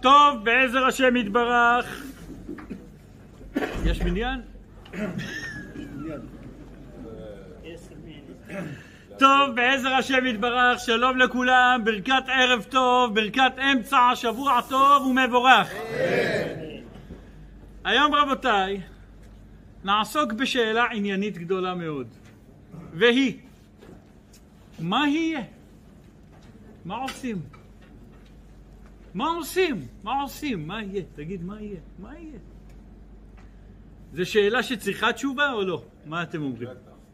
טוב, בעזר השם יתברך. יש מניין? טוב, בעזר השם יתברך, שלום לכולם, ברכת ערב טוב, ברכת אמצע, שבוע טוב ומבורך. היום רבותיי, נעסוק בשאלה עניינית גדולה מאוד, והיא, מה יהיה? מה עושים? מה עושים? מה עושים? מה יהיה? תגיד, מה יהיה? מה יהיה? זו שאלה שצריכה תשובה או לא? מה אתם אומרים?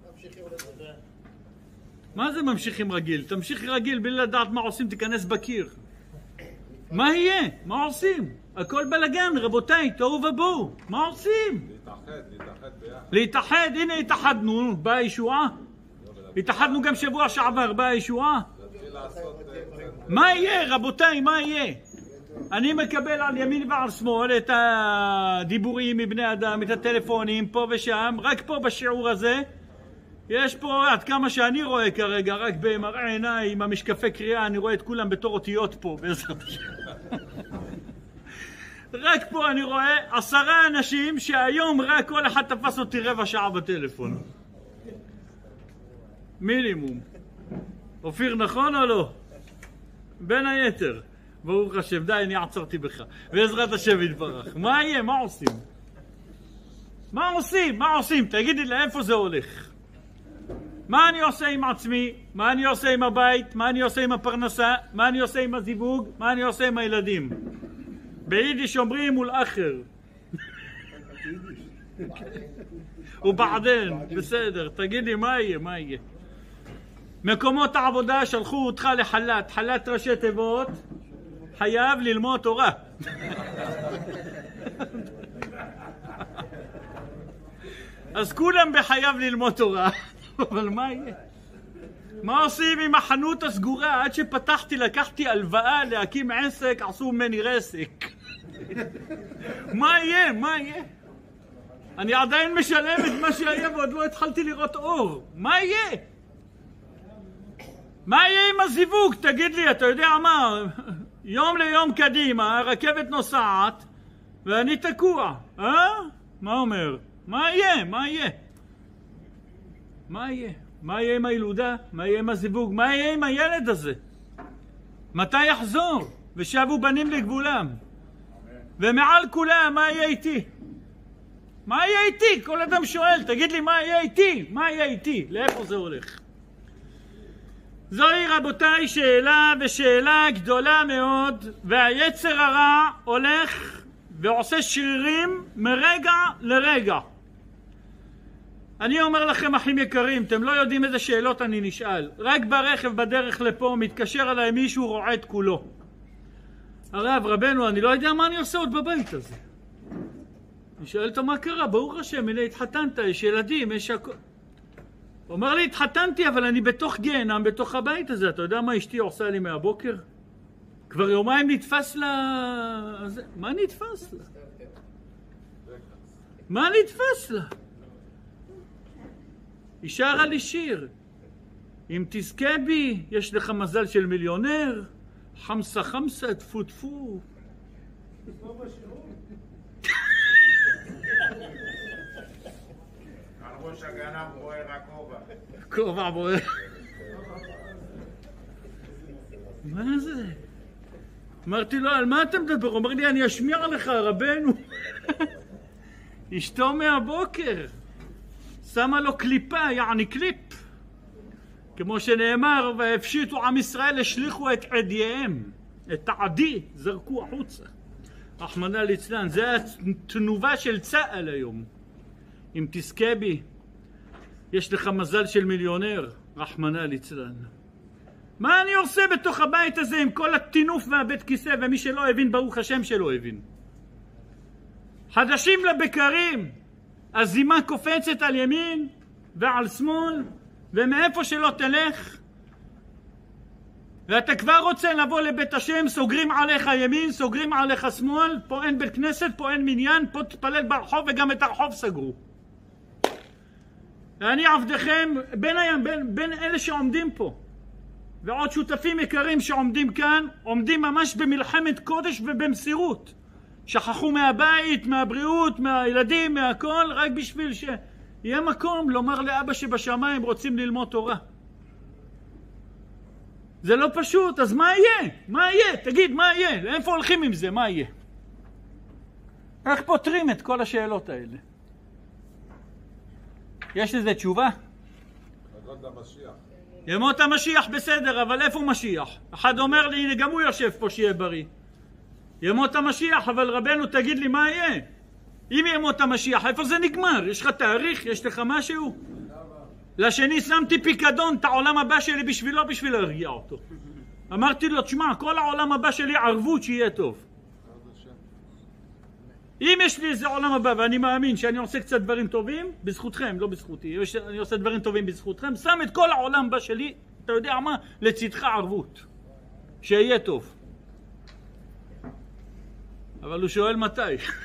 מה זה ממשיכים רגיל? תמשיך רגיל בלי לדעת מה עושים, תיכנס בקיר. מה יהיה? מה עושים? הכל בלגן, רבותיי, תוהו ובוהו. מה עושים? להתאחד ביחד. להתאחד, הנה התאחדנו, באה ישועה. התאחדנו גם שבוע שעבר, באה ישועה. מה יהיה, רבותיי, מה יהיה? אני מקבל על ימין ועל שמאל את הדיבורים מבני אדם, את הטלפונים פה ושם, רק פה בשיעור הזה. יש פה, עד כמה שאני רואה כרגע, רק במראה עיניי עם המשקפי קריאה, אני רואה את כולם בתור אותיות פה, בעזרת השם. רק פה אני רואה 10 אנשים שהיום רק כל אחד תפס אותי רבע שעה בטלפון. מינימום. אופיר, נכון או לא? בין היתר. ברוך השם, די, אני עצרתי בך. בעזרת השם יתברך. מה יהיה? מה עושים? מה עושים? מה עושים? תגידי לאיפה זה הולך. מה אני עושה עם עצמי? מה אני עושה עם הבית? מה אני עושה עם הפרנסה? מה אני עושה עם הזיווג? מה אני עושה עם הילדים? ביידיש אומרים מול אחר. ובעדן, בסדר, תגידי מה יהיה? מה יהיה? מקומות העבודה שלחו אותך לחל"ת, חל"ת ראשי תיבות, חייב ללמוד תורה. אז כולם בחייב ללמוד תורה, אבל מה יהיה? מה עושים עם החנות הסגורה? עד שפתחתי לקחתי הלוואה להקים עסק, עשו ממני רסק. מה יהיה? מה יהיה? אני עדיין משלם את מה שהיה ועוד לא התחלתי לראות אור. מה יהיה? מה יהיה עם הזיווג? תגיד לי, אתה יודע מה? יום ליום קדימה, הרכבת נוסעת ואני תקוע. מה אומר? מה יהיה? מה יהיה? מה יהיה? מה יהיה עם הילודה? מה יהיה עם הזיווג? מה יהיה עם הילד הזה? מתי יחזור? ושבו בנים לגבולם. ומעל כולם, מה יהיה איתי? מה יהיה איתי? כל אדם שואל, תגיד לי מה יהיה איתי? מה יהיה איתי? לאיפה זה הולך? זוהי רבותיי שאלה ושאלה גדולה מאוד, והיצר הרע הולך ועושה שרירים מרגע לרגע. אני אומר לכם אחים יקרים, אתם לא יודעים איזה שאלות אני נשאל. רק ברכב בדרך לפה מתקשר עליי מישהו רועד כולו. הרב, רבנו, אני לא יודע מה אני עושה עוד בבית הזה. אני שואל אותו מה קרה, ברוך השם, הנה התחתנת, יש ילדים, יש הכל. הוא אומר לי, התחתנתי, אבל אני בתוך גיהנם, בתוך הבית הזה. אתה יודע מה אשתי עושה לי מהבוקר? כבר יומיים נתפס לה... מה נתפס לה? מה נתפס לה? היא שרה לי שיר. אם תזכה בי, יש לך מזל של מיליונר. חמסה חמסה, טפו טפו. על ראש הגנב בוער הכובע. כובע בוער. מה זה? אמרתי לו, על מה אתה מדבר? הוא אומר לי, אני אשמיע לך, רבנו. אשתו מהבוקר. שמה לו קליפה, יעני קליפ. כמו שנאמר, והפשיטו עם ישראל, השליחו את עדיהם. את העדי, זרקו החוצה. רחמנא ליצלן, זה התנובה של צה"ל היום. אם תזכה בי, יש לך מזל של מיליונר, רחמנא ליצלן. מה אני עושה בתוך הבית הזה עם כל הטינוף והבית כיסא, ומי שלא הבין, ברוך השם שלא הבין. חדשים לבקרים, הזימה קופצת על ימין ועל שמאל, ומאיפה שלא תלך, ואתה כבר רוצה לבוא לבית השם, סוגרים עליך ימין, סוגרים עליך שמאל, פה אין בית כנסת, פה אין מניין, פה תפלל ברחוב וגם את הרחוב סגרו. ואני עבדכם בין אלה שעומדים פה. ועוד שותפים יקרים שעומדים כאן, עומדים ממש במלחמת קודש ובמסירות. שכחו מהבית, מהבריאות, מהילדים, מהכל, רק בשביל שיהיה מקום לומר לאבא שבשמיים רוצים ללמוד תורה. זה לא פשוט, אז מה יהיה? מה יהיה? תגיד, מה יהיה? לאיפה הולכים עם זה? מה יהיה? איך פותרים את כל השאלות האלה? יש לזה תשובה? ימות המשיח בסדר, אבל איפה משיח? אחד אומר לי, הנה גם הוא יושב פה שיהיה בריא. ימות המשיח, אבל רבנו תגיד לי מה יהיה? אם ימות המשיח, איפה זה נגמר? יש לך תאריך? יש לך משהו? לשני שמתי פיקדון את העולם הבא שלי בשבילו, בשביל להרגיע אותו. אמרתי לו, תשמע, כל העולם הבא שלי ערבות שיהיה טוב. אם יש לי איזה עולם הבא ואני מאמין שאני עושה קצת דברים טובים, בזכותכם, לא בזכותי, אני עושה דברים טובים בזכותכם, שם את כל העולם הבא שלי, אתה יודע מה? לצדך ערבות. שיהיה טוב. אבל הוא שואל מתי.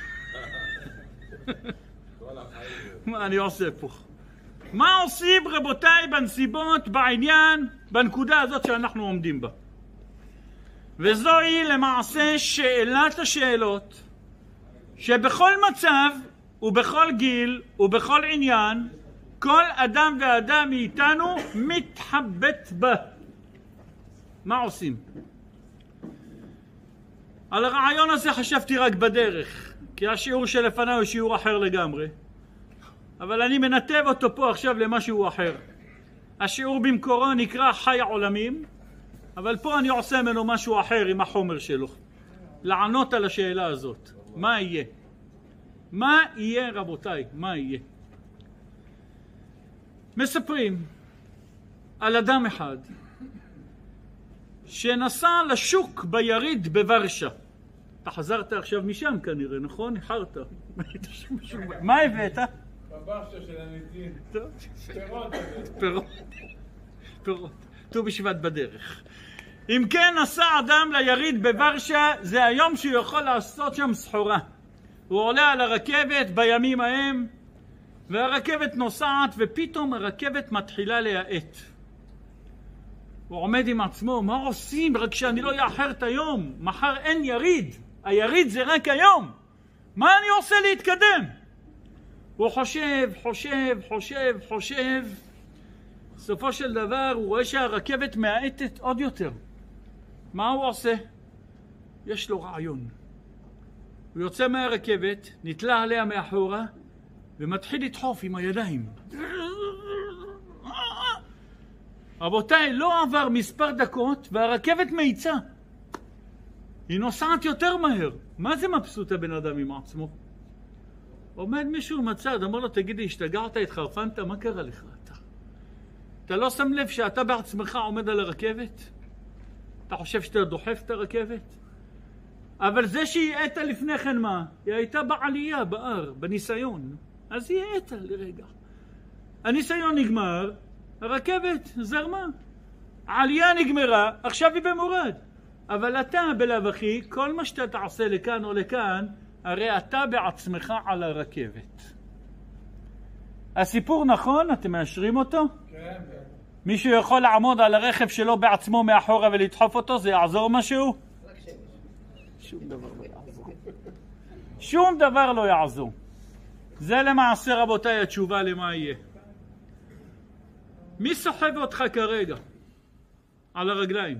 מה אני עושה פה? מה עושים רבותיי בנסיבות, בעניין, בנקודה הזאת שאנחנו עומדים בה? וזוהי למעשה שאלת השאלות, שבכל מצב ובכל גיל ובכל עניין, כל אדם ואדם מאיתנו מתחבט בה. מה עושים? על הרעיון הזה חשבתי רק בדרך, כי השיעור שלפניו הוא שיעור אחר לגמרי. אבל אני מנתב אותו פה עכשיו למשהו אחר. השיעור במקורו נקרא חי העולמים, אבל פה אני עושה ממנו משהו אחר עם החומר שלו. לענות על השאלה הזאת. מה יהיה? מה יהיה רבותיי? מה יהיה? מספרים על אדם אחד שנסע לשוק ביריד בוורשה. אתה חזרת עכשיו משם כנראה, נכון? איחרת. מה הבאת? בברשה של הניצים. פירות. ט"ו בשבט בדרך. אם כן נסע אדם ליריד בוורשה, זה היום שהוא יכול לעשות שם סחורה. הוא עולה על הרכבת בימים ההם, והרכבת נוסעת, ופתאום הרכבת מתחילה להאט. הוא עומד עם עצמו, מה עושים? רק שאני לא יאחר את היום. מחר אין יריד. היריד זה רק היום. מה אני עושה להתקדם? הוא חושב. בסופו של דבר הוא רואה שהרכבת מאטת עוד יותר. מה הוא עושה? יש לו רעיון. הוא יוצא מהרכבת, נתלה עליה מאחורה, ומתחיל לדחוף עם הידיים. רבותיי, לא עבר מספר דקות והרכבת מאיצה. היא נוסעת יותר מהר. מה זה מבסוט הבן אדם עם עצמו? עומד מישהו מצד, אמר לו, תגידי, השתגעת, התחרפנת, מה קרה לך אתה? אתה לא שם לב שאתה בעצמך עומד על הרכבת? אתה חושב שאתה דוחף את הרכבת? אבל זה שהיא האטה לפני כן מה? היא הייתה בעלייה, בהר, בניסיון. אז היא האטה לרגע. הניסיון נגמר, הרכבת זרמה. העלייה נגמרה, עכשיו היא במורד. אבל אתה בלב אחי, כל מה שאתה תעשה לכאן או לכאן, הרי אתה בעצמך על הרכבת. הסיפור נכון? אתם מאשרים אותו? כן. מישהו יכול לעמוד על הרכב שלו בעצמו מאחורה ולדחוף אותו? זה יעזור משהו? שום דבר לא יעזור. שום דבר לא יעזור. זה למעשה רבותיי התשובה למה יהיה. מי סוחב אותך כרגע? על הרגליים.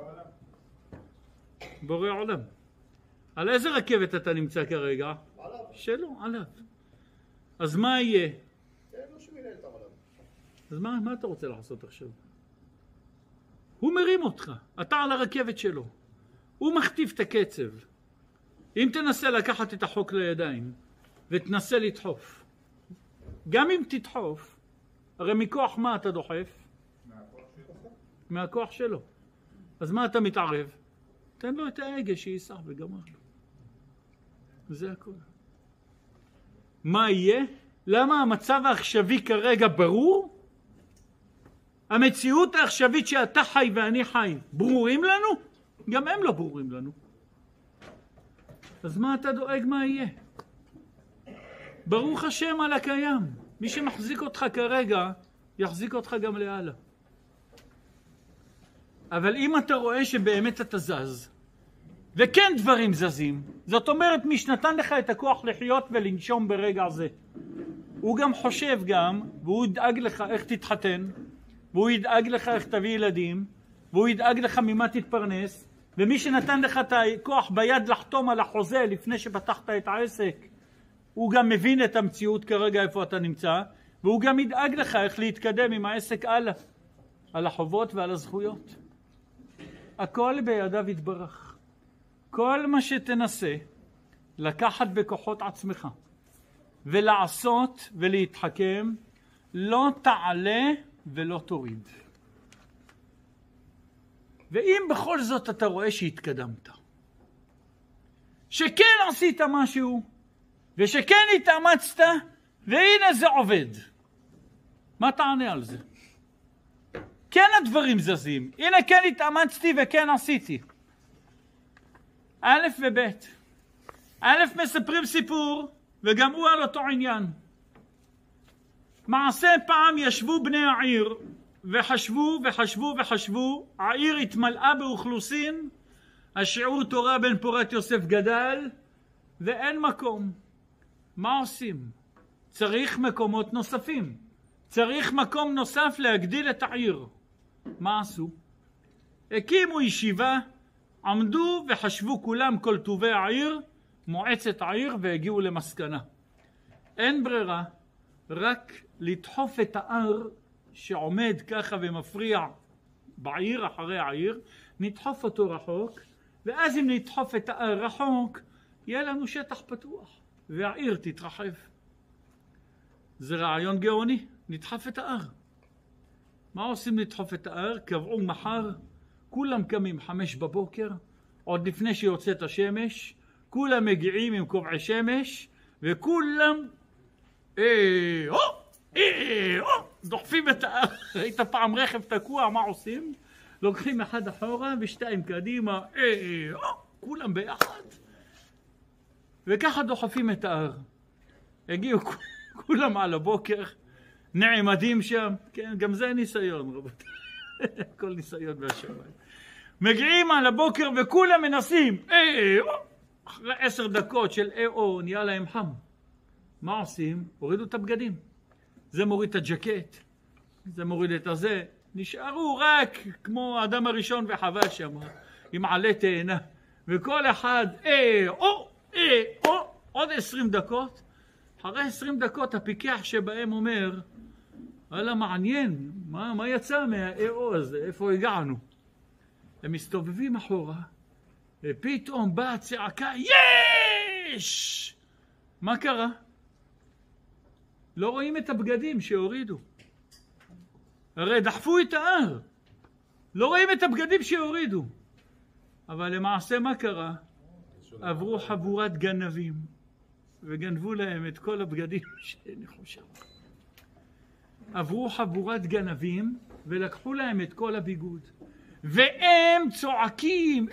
בורא עולם. על איזה רכבת אתה נמצא כרגע? עליו. שלו, עליו. אז מה יהיה? אין לו שהוא ינהל את העולם. אז מה אתה רוצה לעשות עכשיו? הוא מרים אותך, אתה על הרכבת שלו. הוא מכתיב את הקצב. אם תנסה לקחת את החוק לידיים ותנסה לדחוף, גם אם תדחוף, הרי מכוח מה אתה דוחף? מהכוח שלו. אז מה אתה מתערב? תן לו את ההגה שייסע וגמר לו. זה הכל. מה יהיה? למה המצב העכשווי כרגע ברור? המציאות העכשווית שאתה חי ואני חי ברורים לנו? גם הם לא ברורים לנו. אז מה אתה דואג מה יהיה? ברוך השם על הקיים. מי שמחזיק אותך כרגע יחזיק אותך גם להלאה. אבל אם אתה רואה שבאמת אתה זז, וכן דברים זזים, זאת אומרת מי שנתן לך את הכוח לחיות ולנשום ברגע זה, הוא גם חושב גם, והוא ידאג לך איך תתחתן, והוא ידאג לך איך תביא ילדים, והוא ידאג לך ממה תתפרנס, ומי שנתן לך את הכוח ביד לחתום על החוזה לפני שפתחת את העסק, הוא גם מבין את המציאות כרגע איפה אתה נמצא, והוא גם ידאג לך איך להתקדם עם העסק הלאה, על החובות ועל הזכויות. הכל בידיו יתברך. כל מה שתנסה לקחת בכוחות עצמך ולעשות ולהתחכם, לא תעלה ולא תוריד. ואם בכל זאת אתה רואה שהתקדמת, שכן עשית משהו, ושכן התאמצת, והנה זה עובד, מה תענה על זה? כן הדברים זזים, הנה כן התאמצתי וכן עשיתי. א' וב'. א' מספרים סיפור, וגם הוא על אותו עניין. מעשה פעם ישבו בני העיר, וחשבו, העיר התמלאה באוכלוסין, השיעור תורה בן פורת יוסף גדל, ואין מקום. מה עושים? צריך מקומות נוספים. צריך מקום נוסף להגדיל את העיר. מה עשו? הקימו ישיבה, עמדו וחשבו כולם כל טובי העיר, מועצת העיר, והגיעו למסקנה. אין ברירה, רק לדחוף את הער שעומד ככה ומפריע בעיר אחרי העיר, נדחוף אותו רחוק, ואז אם נדחוף את הער רחוק, יהיה לנו שטח פתוח, והעיר תתרחב. זה רעיון גאוני, נדחף את הער. מה עושים לדחוף את הער? קבעו מחר, כולם קמים 5 בבוקר, עוד לפני שיוצאת השמש, כולם מגיעים עם כובעי שמש, וכולם דוחפים את הער. ראית פעם רכב תקוע, מה עושים? לוקחים אחד אחורה ו2 קדימה, כולם ביחד. וככה דוחפים את הער. הגיעו כולם על הבוקר, נעמדים שם, כן, גם זה ניסיון רבותיי, כל ניסיון מהשמיים. מגיעים על הבוקר וכולם מנסים, אחרי 10 דקות של נהיה להם חם. מה עושים? הורידו את הבגדים. זה מוריד את הג'קט, זה מוריד את הזה, נשארו רק כמו האדם הראשון וחווה שם, עם עלי תאנה, וכל אחד, עוד 20 דקות, אחרי 20 דקות הפיקח שבהם אומר, וואלה מעניין, מה יצא מהאו הזה, איפה הגענו? הם מסתובבים אחורה, ופתאום באה צעקה, יש! מה קרה? לא רואים את הבגדים שהורידו. הרי דחפו את הער. לא רואים את הבגדים שהורידו. אבל למעשה מה קרה? עברו חבורת גנבים, וגנבו להם את כל הבגדים שהניחו שם. עברו חבורת גנבים, ולקחו להם את כל הביגוד. והם צועקים,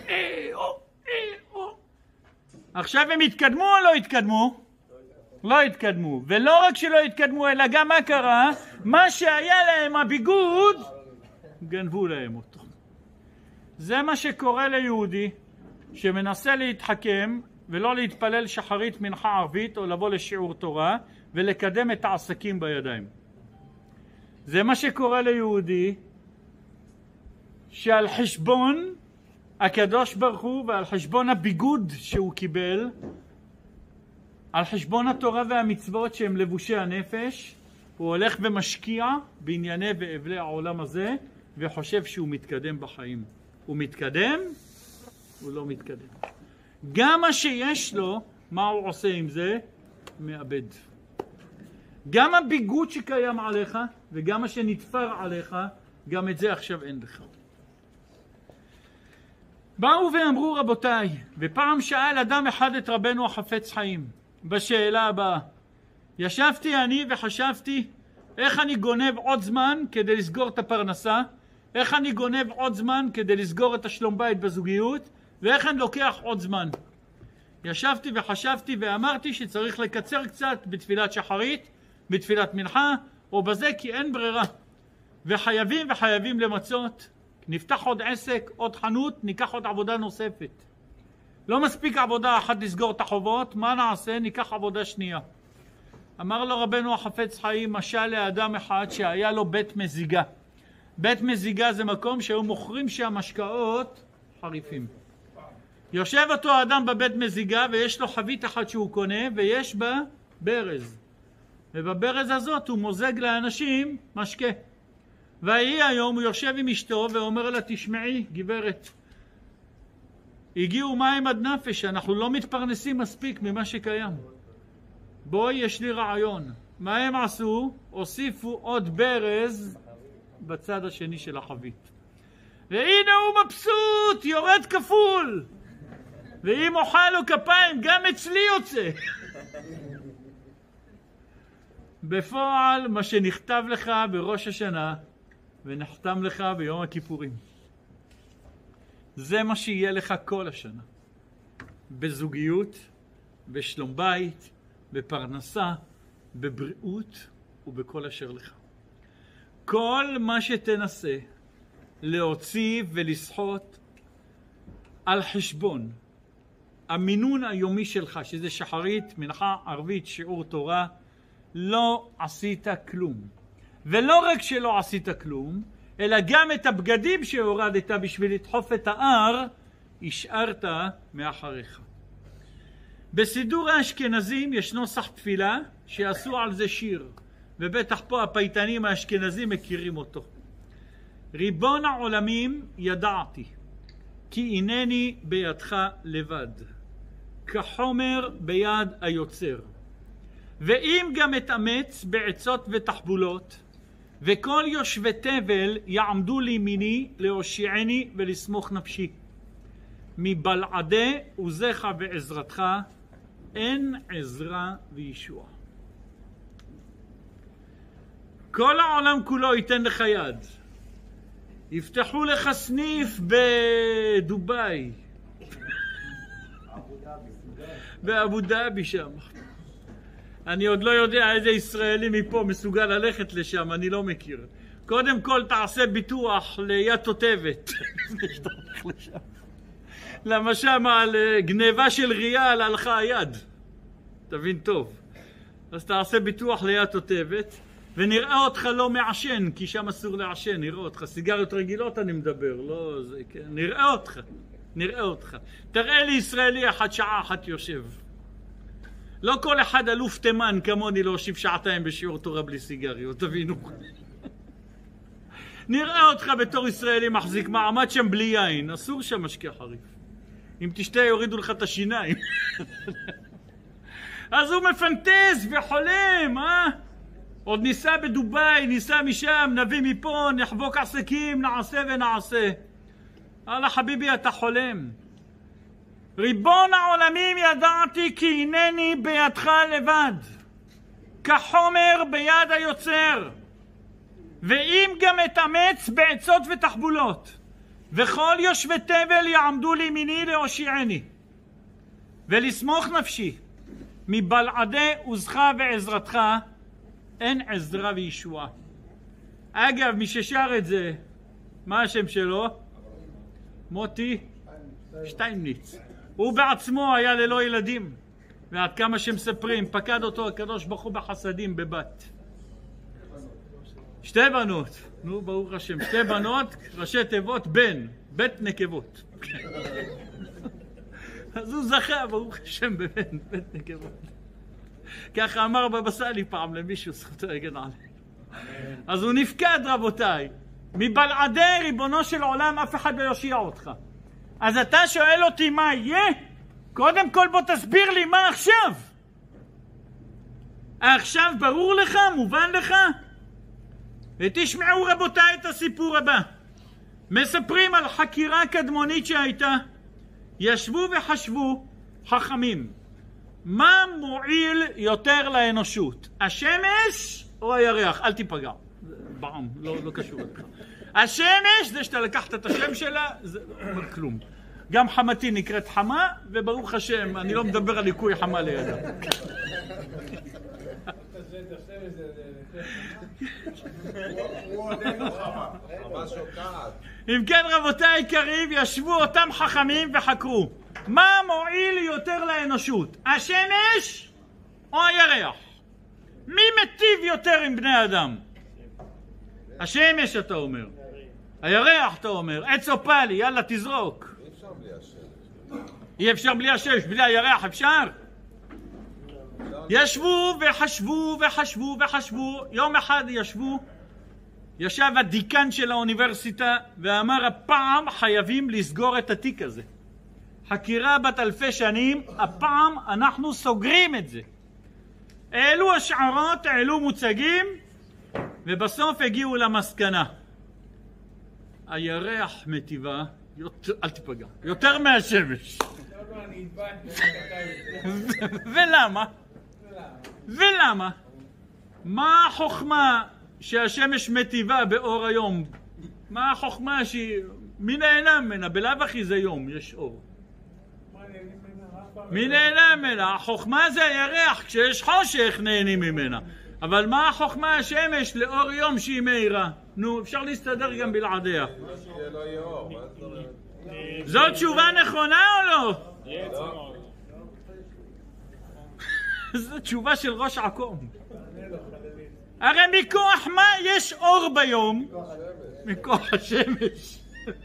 עכשיו הם התקדמו או לא התקדמו? לא התקדמו. ולא רק שלא התקדמו, אלא גם מה קרה? מה שהיה להם הביגוד, גנבו להם אותו. זה מה שקורה ליהודי שמנסה להתחכם ולא להתפלל שחרית מנחה ערבית או לבוא לשיעור תורה ולקדם את העסקים בידיים. זה מה שקורה ליהודי שעל חשבון הקדוש ברוך הוא ועל חשבון הביגוד שהוא קיבל, על חשבון התורה והמצוות שהם לבושי הנפש, הוא הולך ומשקיע בענייני ואבלי העולם הזה וחושב שהוא מתקדם בחיים. הוא מתקדם? הוא לא מתקדם. גם מה שיש לו, מה הוא עושה עם זה? מאבד. גם הביגוד שקיים עליך וגם מה שנתפר עליך, גם את זה עכשיו אין לך. באו ואמרו רבותיי, ופעם שאל אדם אחד את רבנו החפץ חיים בשאלה הבאה, ישבתי אני וחשבתי איך אני גונב עוד זמן כדי לסגור את הפרנסה, איך אני גונב עוד זמן כדי לסגור את השלום בית בזוגיות, ואיך אני לוקח עוד זמן. ישבתי וחשבתי ואמרתי שצריך לקצר קצת בתפילת שחרית, בתפילת מנחה, או בזה כי אין ברירה. וחייבים למצות נפתח עוד עסק, עוד חנות, ניקח עוד עבודה נוספת. לא מספיק עבודה אחת לסגור את החובות, מה נעשה? ניקח עבודה שנייה. אמר לו רבנו החפץ חיים, משל לאדם אחד שהיה לו בית מזיגה. בית מזיגה זה מקום שהיו מוכרים שם משקאות חריפים. יושב אותו האדם בבית מזיגה ויש לו חבית אחת שהוא קונה ויש בה ברז. ובברז הזאת הוא מוזג לאנשים משקה. והיא היום הוא יושב עם אשתו ואומר לה, תשמעי גברת, הגיעו מים עד נפש, אנחנו לא מתפרנסים מספיק ממה שקיים. בואי, יש לי רעיון. מה הם עשו? הוסיפו עוד ברז בצד השני של החבית. והנה הוא מבסוט, יורד כפול. ואם אוכל לו כפיים, גם אצלי יוצא. בפועל, מה שנכתב לך בראש השנה, ונחתם לך ביום הכיפורים. זה מה שיהיה לך כל השנה. בזוגיות, בשלום בית, בפרנסה, בבריאות ובכל אשר לך. כל מה שתנסה להוציא ולסחוט על חשבון המינון היומי שלך, שזה שחרית, מנחה, ערבית, שיעור תורה, לא עשית כלום. ולא רק שלא עשית כלום, אלא גם את הבגדים שהורדת בשביל לדחוף את ההר, השארת מאחריך. בסידור האשכנזים יש נוסח תפילה שעשו על זה שיר, ובטח פה הפייטנים האשכנזים מכירים אותו. ריבון העולמים ידעתי, כי אינני בידך לבד, כחומר ביד היוצר. ואם גם אתאמץ בעצות ותחבולות, וכל יושבי תבל יעמדו לימיני להושיעני ולסמוך נפשי. מבלעדי עוזך ועזרתך אין עזרה וישוע. כל העולם כולו ייתן לך יד. יפתחו לך סניף בדובאי. באבו דאבי שם. אני עוד לא יודע איזה ישראלי מפה מסוגל ללכת לשם, אני לא מכיר. קודם כל תעשה ביטוח ליד תותבת. למה שם על גניבה של ריאל הלכה היד. תבין טוב. אז תעשה ביטוח ליד תותבת, ונראה אותך לא מעשן, כי שם אסור לעשן, נראה אותך. סיגריות רגילות אני מדבר, לא זה, כן. נראה אותך. תראה לי ישראלי אחת שעה אחת יושב. לא כל אחד אלוף תימן כמוני להושיב שעתיים בשיעור תורה בלי סיגריות, תבינו. נראה אותך בתור ישראלי מחזיק מעמד שם בלי יין, אסור שם משקה חריף. אם תשתה יורידו לך את השיניים. אז הוא מפנטז וחולם, עוד ניסה בדובאי, ניסה משם, נביא מפה, נחבוק עסקים, נעשה ונעשה. אללה חביבי, אתה חולם. ריבון העולמים ידעתי כי אינני בידך לבד, כחומר ביד היוצר. ואם גם אתאמץ בעצות ותחבולות, וכל יושבי תבל יעמדו לימיני להושיעני ולסמוך נפשי, מבלעדי עוזך ועזרתך אין עזרה וישועה. אגב, מי ששר את זה, מה השם שלו? מוטי שטייניץ. הוא בעצמו היה ללא ילדים, ועד כמה שמספרים, פקד אותו הקדוש ברוך הוא בחסדים בבת. שתי בנות, נו ברוך השם, שתי בנות, ראשי תיבות בן, בית נקבות. אז הוא זכה ברוך השם בבן, בית נקבות. ככה אמר בבא סאלי פעם למישהו, זכותו יגן עלינו. אז הוא נפקד רבותיי, מבלעדי ריבונו של עולם אף אחד לא יושיע אותך. אז אתה שואל אותי מה יהיה? קודם כל בוא תסביר לי מה עכשיו. עכשיו ברור לך? מובן לך? ותשמעו רבותיי את הסיפור הבא. מספרים על חקירה קדמונית שהייתה. ישבו וחשבו חכמים. מה מועיל יותר לאנושות? השמש או הירח? אל תיפגע. בעם, לא קשור לך. השמש זה שאתה לקחת את השם שלה, זה לא אומר כלום. גם חמתי נקראת חמה, וברוך השם, אני לא מדבר על ליקוי חמה לידה. הוא עוד אין לו חמה. חמה שוקעת. אם כן רבותיי היקרים, ישבו אותם חכמים וחקרו. מה מועיל יותר לאנושות? השמש או הירח? מי מטיב יותר עם בני אדם? השמש אתה אומר. הירח אתה אומר. עץ או פלי, יאללה תזרוק. אי אפשר בלי השמש, בלי הירח אפשר? ישבו וחשבו וחשבו וחשבו. יום אחד ישב הדיקן של האוניברסיטה ואמר הפעם חייבים לסגור את התיק הזה. חקירה בת אלפי שנים, הפעם אנחנו סוגרים את זה. העלו השערות, העלו מוצגים, ובסוף הגיעו למסקנה. הירח מטיבה, אל תיפגע, יותר מהשמש. ולמה? ולמה? מה החוכמה שהשמש מטיבה באור היום? מה החוכמה מי נהנה ממנה? בלאו הכי זה יום, יש אור. מי נהנה ממנה? החוכמה זה הירח, כשיש חושך נהנים ממנה. אבל מה החוכמה השמש לאור יום שהיא מהירה? נו, אפשר להסתדר גם בלעדיה. זאת תשובה נכונה או לא? זו תשובה של ראש עקום. הרי מכוח מה יש אור ביום? מכוח השמש.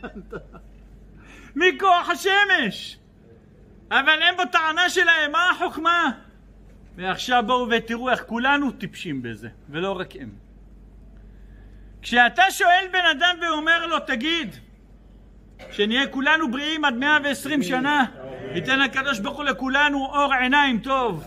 מכוח השמש. אבל אין בו טענה שלהם, מה החוכמה? ועכשיו בואו ותראו איך כולנו טיפשים בזה, ולא רק הם. כשאתה שואל בן אדם ואומר לו, תגיד, שנהיה כולנו בריאים עד 120 שנה, ייתן הקדוש ברוך הוא לכולנו אור עיניים טוב.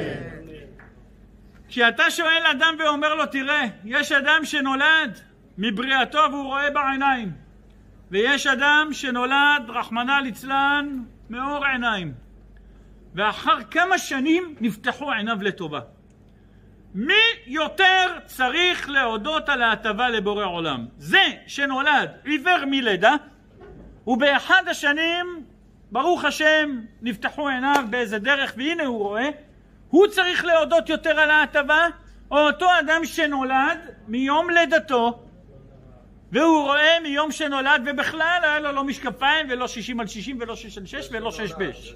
כשאתה שואל אדם ואומר לו, תראה, יש אדם שנולד מבריאתו והוא רואה בעיניים, ויש אדם שנולד, רחמנא ליצלן, מאור עיניים, ואחר כמה שנים נפתחו עיניו לטובה. מי יותר צריך להודות על ההטבה לבורא עולם? זה שנולד עיוור מלידה, ובאחד השנים, ברוך השם, נפתחו עיניו באיזה דרך, והנה הוא רואה, הוא צריך להודות יותר על ההטבה, או אותו אדם שנולד מיום לידתו, והוא רואה מיום שנולד, ובכלל היה לו לא משקפיים, ולא 60 על 60, ולא 6 על 6, ולא 6 בש.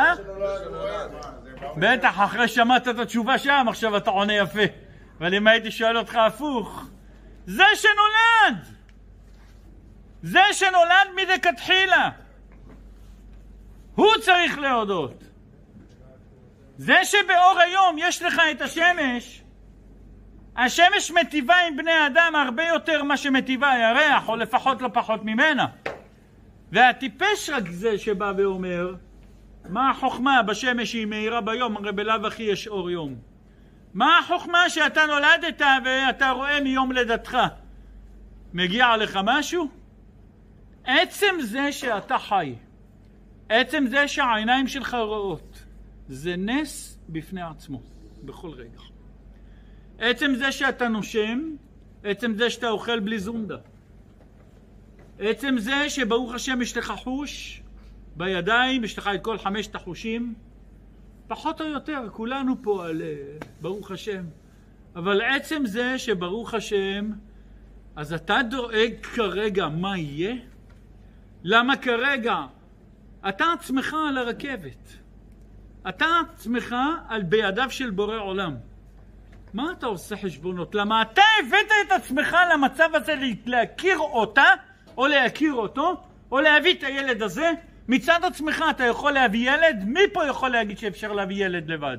בטח, אחרי שמעת את התשובה שם, עכשיו אתה עונה יפה. אבל אם הייתי שואל אותך הפוך, זה שנולד! זה שנולד מדקתחילה. הוא צריך להודות. זה שבאור היום יש לך את השמש, השמש מטיבה עם בני אדם הרבה יותר מה שמטיבה הירח, או לפחות לא פחות ממנה. והטיפש רק זה שבא ואומר, מה החוכמה בשמש שהיא מהירה ביום? הרי בלאו הכי יש אור יום. מה החוכמה שאתה נולדת ואתה רואה מיום לידתך? מגיע לך משהו? עצם זה שאתה חי, עצם זה שהעיניים שלך רואות, זה נס בפני עצמו, בכל רגע. עצם זה שאתה נושם, עצם זה שאתה אוכל בלי זונדה, עצם זה שברוך השם יש לך חוש בידיים, יש לך את כל 5 החושים, פחות או יותר, כולנו פה על ברוך השם. אבל עצם זה שברוך השם, אז אתה דואג כרגע מה יהיה? למה כרגע? אתה עצמך על הרכבת. אתה עצמך על בידיו של בורא עולם. מה אתה עושה חשבונות? למה אתה הבאת את עצמך למצב הזה להכיר אותה, או להכיר אותו, או להביא את הילד הזה? מצד עצמך אתה יכול להביא ילד? מי פה יכול להגיד שאפשר להביא ילד לבד?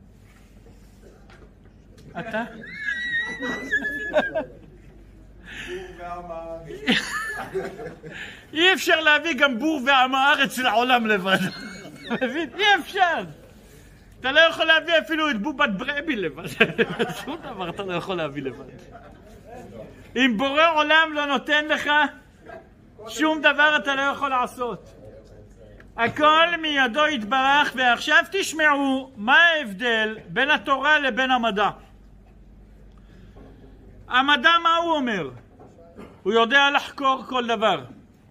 אתה? אי אפשר להביא גם בור ועם הארץ לעולם לבד. אי אפשר. אתה לא יכול להביא אפילו את בובת ברבי לבד. שום דבר אתה לא יכול להביא לבד. אם בורא עולם לא נותן לך, שום דבר אתה לא יכול לעשות. הכל מידו יתברך. ועכשיו תשמעו מה ההבדל בין התורה לבין המדע. המדע מה הוא אומר? הוא יודע לחקור כל דבר.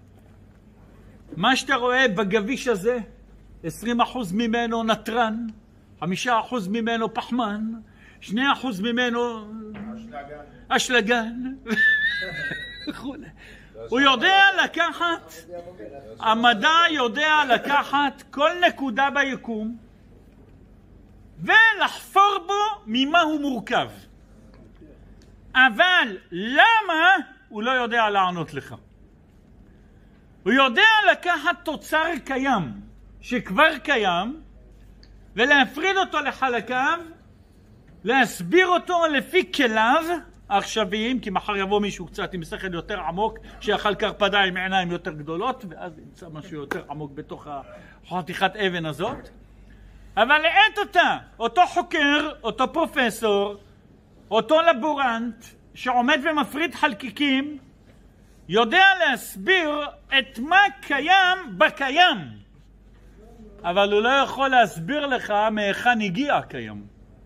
מה שאתה רואה בגביש הזה, 20% ממנו נטרן, 5% ממנו פחמן, 2% ממנו אשלגן. הוא יודע לקחת, המדע יודע לקחת כל נקודה ביקום ולחפור בו ממה הוא מורכב. אבל למה הוא לא יודע לענות לך? הוא יודע לקחת תוצר קיים שכבר קיים ולהפריד אותו לחלקיו, להסביר אותו לפי כליו העכשוויים, כי מחר יבוא מישהו קצת עם שכל יותר עמוק שיאכל קרפדה עם עיניים יותר גדולות ואז ימצא משהו יותר עמוק בתוך החתיכת אבן הזאת. אבל לעת אותה, אותו חוקר, אותו פרופסור, אותו לבורנט שעומד ומפריד חלקיקים יודע להסביר את מה קיים בקיים, אבל הוא לא יכול להסביר לך מהיכן הגיע הקיים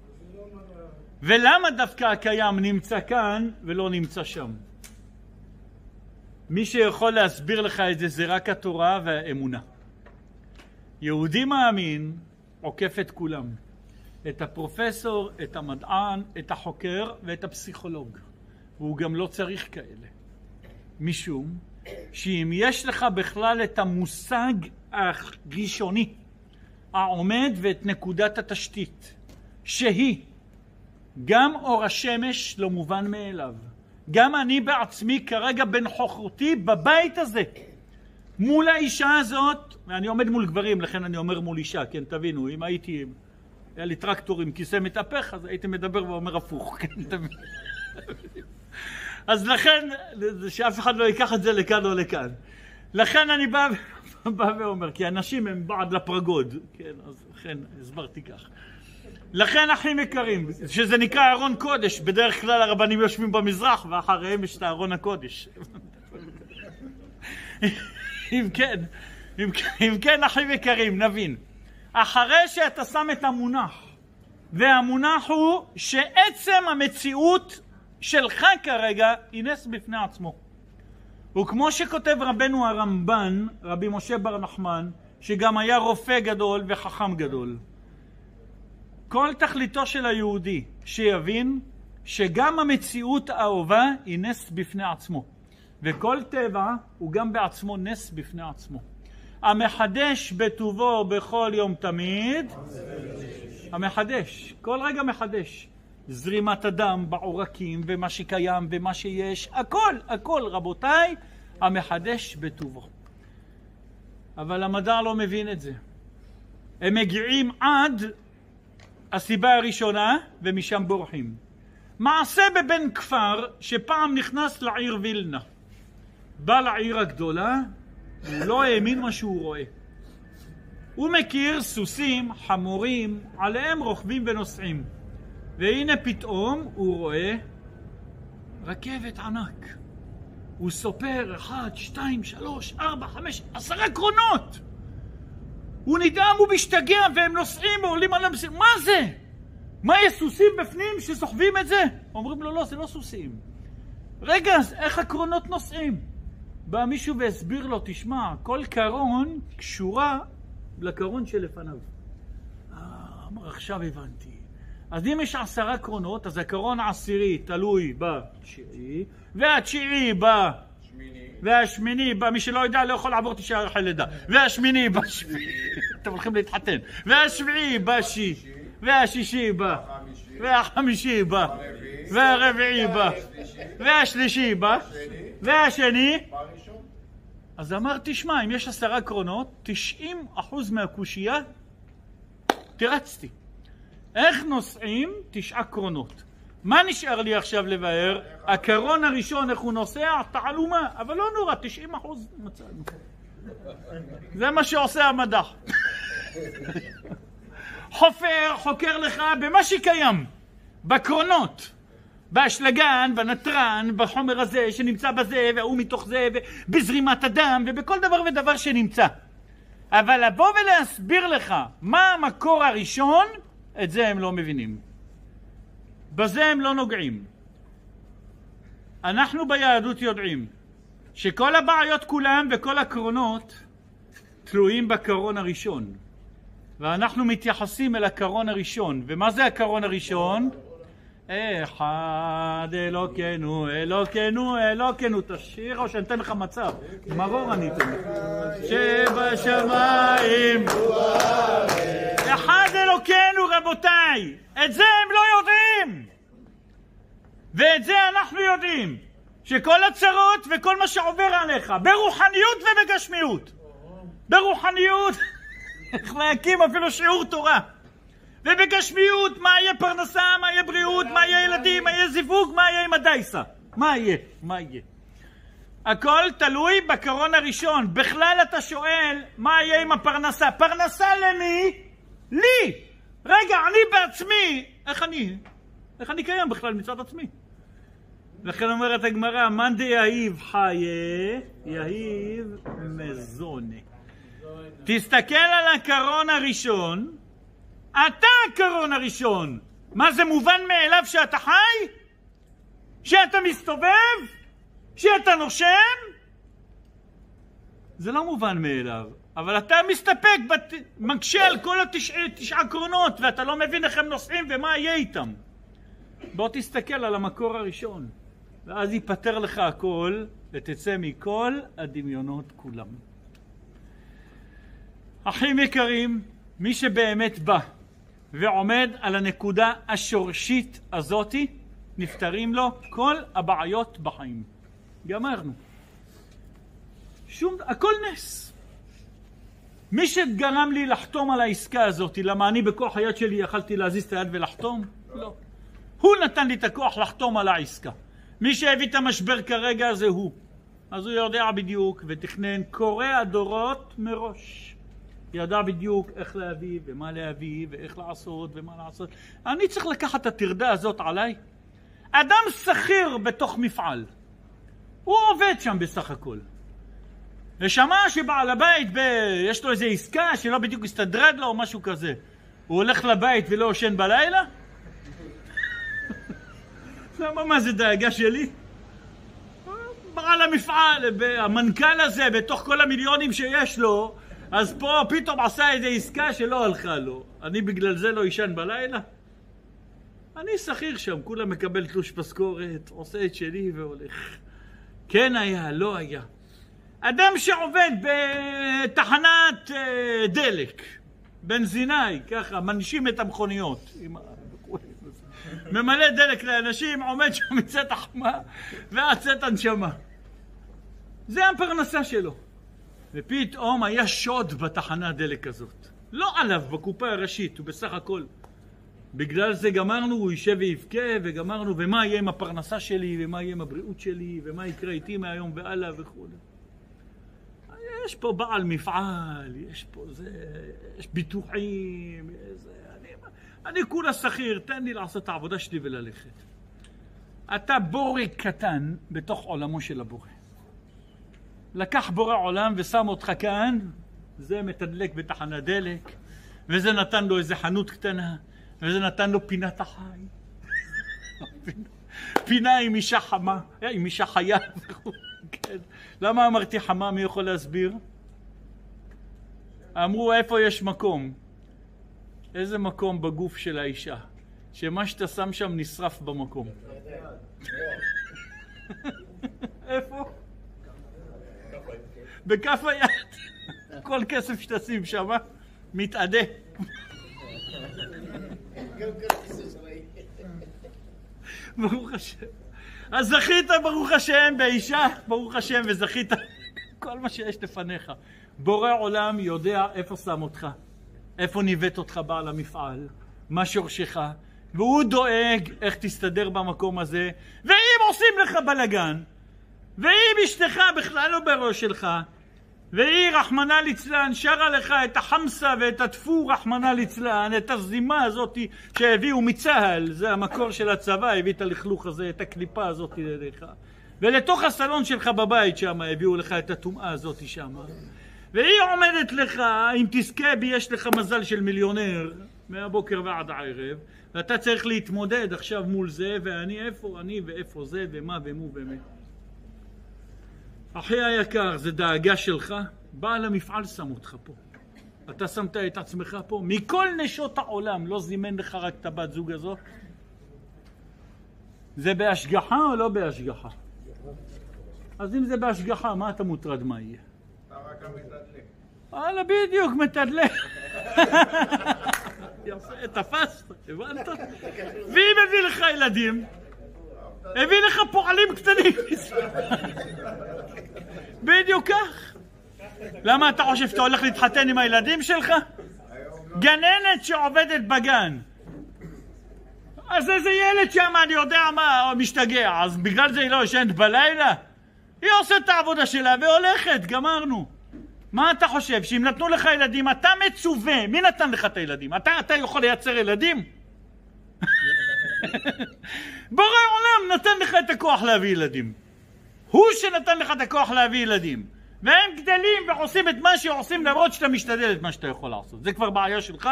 ולמה דווקא הקיים נמצא כאן ולא נמצא שם. מי שיכול להסביר לך את זה זה רק התורה והאמונה. יהודי מאמין עוקף את כולם, את הפרופסור, את המדען, את החוקר ואת הפסיכולוג, והוא גם לא צריך כאלה, משום שאם יש לך בכלל את המושג הראשוני העומד ואת נקודת התשתית שהיא גם אור השמש לא מובן מאליו, גם אני בעצמי כרגע בנוכחותי בבית הזה מול האישה הזאת, ואני עומד מול גברים לכן אני אומר מול אישה, כן תבינו, אם הייתי היה לי טרקטור עם כיסא מתהפך אז הייתי מדבר ואומר הפוך, כן תבין. אז לכן שאף אחד לא ייקח את זה לכאן או לכאן, לכן אני בא ואומר כי אנשים הם בעד לפרגוד, כן, אז לכן הסברתי כך. לכן אחים יקרים, שזה נקרא ארון קודש, בדרך כלל הרבנים יושבים במזרח ואחריהם יש את הארון הקודש. אם כן אחים יקרים, נבין, אחרי שאתה שם את המונח, והמונח הוא שעצם המציאות שלך כרגע היא נס בפני עצמו. וכמו שכותב רבנו הרמב"ן, רבי משה בר נחמן, שגם היה רופא גדול וחכם גדול, כל תכליתו של היהודי שיבין שגם המציאות האהובה היא נס בפני עצמו, וכל טבע הוא גם בעצמו נס בפני עצמו. המחדש בטובו בכל יום תמיד, המחדש, כל רגע מחדש, זרימת הדם בעורקים ומה שקיים ומה שיש, הכל רבותיי, המחדש בטובו. אבל המדע לא מבין את זה. הם מגיעים עד הסיבה הראשונה ומשם בורחים. מעשה בבן כפר שפעם נכנס לעיר וילנה, בא לעיר הגדולה, הוא לא האמין מה שהוא רואה. הוא מכיר סוסים, חמורים, עליהם רוכבים ונוסעים, והנה פתאום הוא רואה רכבת ענק. הוא סופר 1, 2, 3, 4, 5, 10 קרונות. הוא נדהם, הוא משתגע, והם נוסעים ועולים על המסיר. מה זה? מה יש סוסים בפנים שסוחבים את זה? אומרים לו לא, זה לא סוסים. רגע, אז איך הקרונות נוסעים? בא מישהו והסביר לו, תשמע, כל קרון קשורה לקרון שלפניו. אמר, עכשיו הבנתי. אז אם יש 10 קרונות, אז הקרון העשירי תלוי בתשיעי, והתשיעי והשמיני בא, מי שלא יודע לא יכול לעבור 9 לידה, והשמיני בשביעי, אתם הולכים להתחתן, והשביעי בשישי, והשישי בא, והחמישי בא, והרביעי בא, והשלישי בא, והשני. אז אמר, תשמע, אם יש 10 קרונות, 90% מהקושייה תרצתי. איך נוסעים 9 קרונות? מה נשאר לי עכשיו לבאר? הקרון הראשון איך הוא נוסע? תעלומה, אבל לא נורא, 90% מצאנו. זה מה שעושה המדע. חוקר לך במה שקיים, בקרונות, באשלגן, בנטרן, בחומר הזה שנמצא בזה, והוא מתוך זה, ובזרימת הדם, ובכל דבר ודבר שנמצא. אבל לבוא ולהסביר לך מה המקור הראשון, את זה הם לא מבינים. בזה הם לא נוגעים. אנחנו ביהדות יודעים שכל הבעיות כולם וכל הקרונות תלויים בקרון הראשון. ואנחנו מתייחסים אל הקרון הראשון. ומה זה הקרון הראשון? אחד אלוקינו, אלוקינו, אלוקינו. תשאיר או שאני אתן לך מצב. מרור אני אתן לך. שבשמיים. אחד אלוקינו רבותיי. את זה הם לא יודעים. ואת זה אנחנו יודעים. שכל הצרות וכל מה שעובר עליך, ברוחניות ובגשמיות. ברוחניות, איך להקים אפילו שיעור תורה. ובגשמיות, מה יהיה פרנסה, מה יהיה בריאות, מה יהיה ילדים, מה יהיה זיווג, מה יהיה עם הדייסה. מה יהיה? מה יהיה? הכל תלוי בקרון הראשון. בכלל אתה שואל, מה יהיה עם הפרנסה? פרנסה למי? לי! רגע, אני בעצמי, איך אני קיים בכלל מצד עצמי? לכן אומרת הגמרא, מאן דיהיב חיה, יהיב מזונה. תסתכל על הקרון הראשון, אתה הקרון הראשון. מה זה מובן מאליו שאתה חי? שאתה מסתובב? שאתה נושם? זה לא מובן מאליו. אבל אתה מסתפק, מקשה על כל תשעה קרונות, ואתה לא מבין איך הם נוסעים ומה יהיה איתם. בוא תסתכל על המקור הראשון, ואז ייפטר לך הכל, ותצא מכל הדמיונות כולם. אחים יקרים, מי שבאמת בא ועומד על הנקודה השורשית הזאתי, נפטרים לו כל הבעיות בחיים. גמרנו. הכל נס. מי שגרם לי לחתום על העסקה הזאת, למה אני בכוח היד שלי יכלתי להזיז את היד ולחתום? לא. הוא נתן לי את הכוח לחתום על העסקה. מי שהביא את המשבר כרגע זה הוא. אז הוא יודע בדיוק ותכנן קורא הדורות מראש. ידע בדיוק איך להביא ומה להביא ואיך לעשות ומה לעשות. אני צריך לקחת את התרדה הזאת עליי. אדם שכיר בתוך מפעל. הוא עובד שם בסך הכל. ושמע שבעל הבית יש לו איזו עסקה שלא בדיוק הסתדרד לו או משהו כזה. הוא הולך לבית ולא ישן בלילה? מה זה דאגה שלי? בעל המפעל, המנכ"ל הזה, בתוך כל המיליונים שיש לו, אז פה פתאום עשה איזו עסקה שלא הלכה לו. אני בגלל זה לא ישן בלילה? אני שכיר שם, כולה מקבל תלוש משכורת, עושה את שלי והולך. כן היה, לא היה. אדם שעובד בתחנת דלק, בנזינאי, ככה, מנשים את המכוניות. ממלא דלק לאנשים, עומד שם מצאת החמה ועצת הנשמה. זה הפרנסה שלו. ופתאום היה שוד בתחנת דלק הזאת. לא עליו, בקופה הראשית, הוא בסך הכל. בגלל זה גמרנו, הוא יישב ויבכה, וגמרנו, ומה יהיה עם הפרנסה שלי, ומה יהיה עם הבריאות שלי, ומה יקרה איתי מהיום והלאה וכו'. יש פה בעל מפעל, יש פה זה, יש ביטוחים, אני כולה שכיר, תן לי לעשות את העבודה שלי וללכת. אתה בורא קטן בתוך עולמו של הבורא. לקח בורא עולם ושם אותך כאן, זה מתדלק בתחנת דלק, וזה נתן לו איזה חנות קטנה, וזה נתן לו פינת החי. פינה עם אישה חמה, עם אישה חיה. כן. למה אמרתי חמה? מי יכול להסביר? אמרו איפה יש מקום. איזה מקום בגוף של האישה? שמה שאתה שם שם נשרף במקום. איפה? בכף היד. כל כסף שתשים שם מתעדה. ברוך השם. אז זכית ברוך השם באישה, ברוך השם, וזכית כל מה שיש לפניך. בורא עולם יודע איפה שם אותך, איפה ניווט אותך בעל המפעל, מה שורשך, והוא דואג איך תסתדר במקום הזה. ואם עושים לך בלגן, ואם אשתך בכלל לא בראש שלך, והיא רחמנה ליצלן שרה לך את החמסה ואת התפור רחמנה ליצלן, את הזימה הזאת שהביאו מצהל, זה המקור של הצבא, הביא את הלכלוך הזה, את הקליפה הזאת לידיך, ולתוך הסלון שלך בבית שם הביאו לך את הטומאה הזאת שם, והיא עומדת לך, אם תזכה בי יש לך מזל של מיליונר מהבוקר ועד הערב, ואתה צריך להתמודד עכשיו מול זה, ואני איפה אני ואיפה זה ומה ומו ומה. אחי היקר, זה דאגה שלך, בעל המפעל שם אותך פה. אתה שמת את עצמך פה. מכל נשות העולם לא זימן לך רק את הבת זוג הזאת. זה בהשגחה או לא בהשגחה? אז אם זה בהשגחה, מה אתה מוטרד מה יהיה? אתה רק המתדלק. הלאה, בדיוק, מתדלק. יפה, תפסת, הבנת? ואם הביא לך ילדים, הביא לך פועלים קטנים. בדיוק כך. למה אתה חושב שאתה הולך להתחתן עם הילדים שלך? גננת שעובדת בגן. אז איזה ילד שם, אני יודע מה, משתגע, אז בגלל זה היא לא ישנת בלילה? היא עושה את העבודה שלה והולכת, גמרנו. מה אתה חושב? שאם נתנו לך ילדים, אתה מצווה. מי נתן לך את הילדים? אתה יכול לייצר ילדים? בורא עולם נתן לך את הכוח להביא ילדים. הוא שנתן לך את הכוח להביא ילדים. והם גדלים ועושים את מה שעושים למרות שאתה משתדל את מה שאתה יכול לעשות. זה כבר בעיה שלך.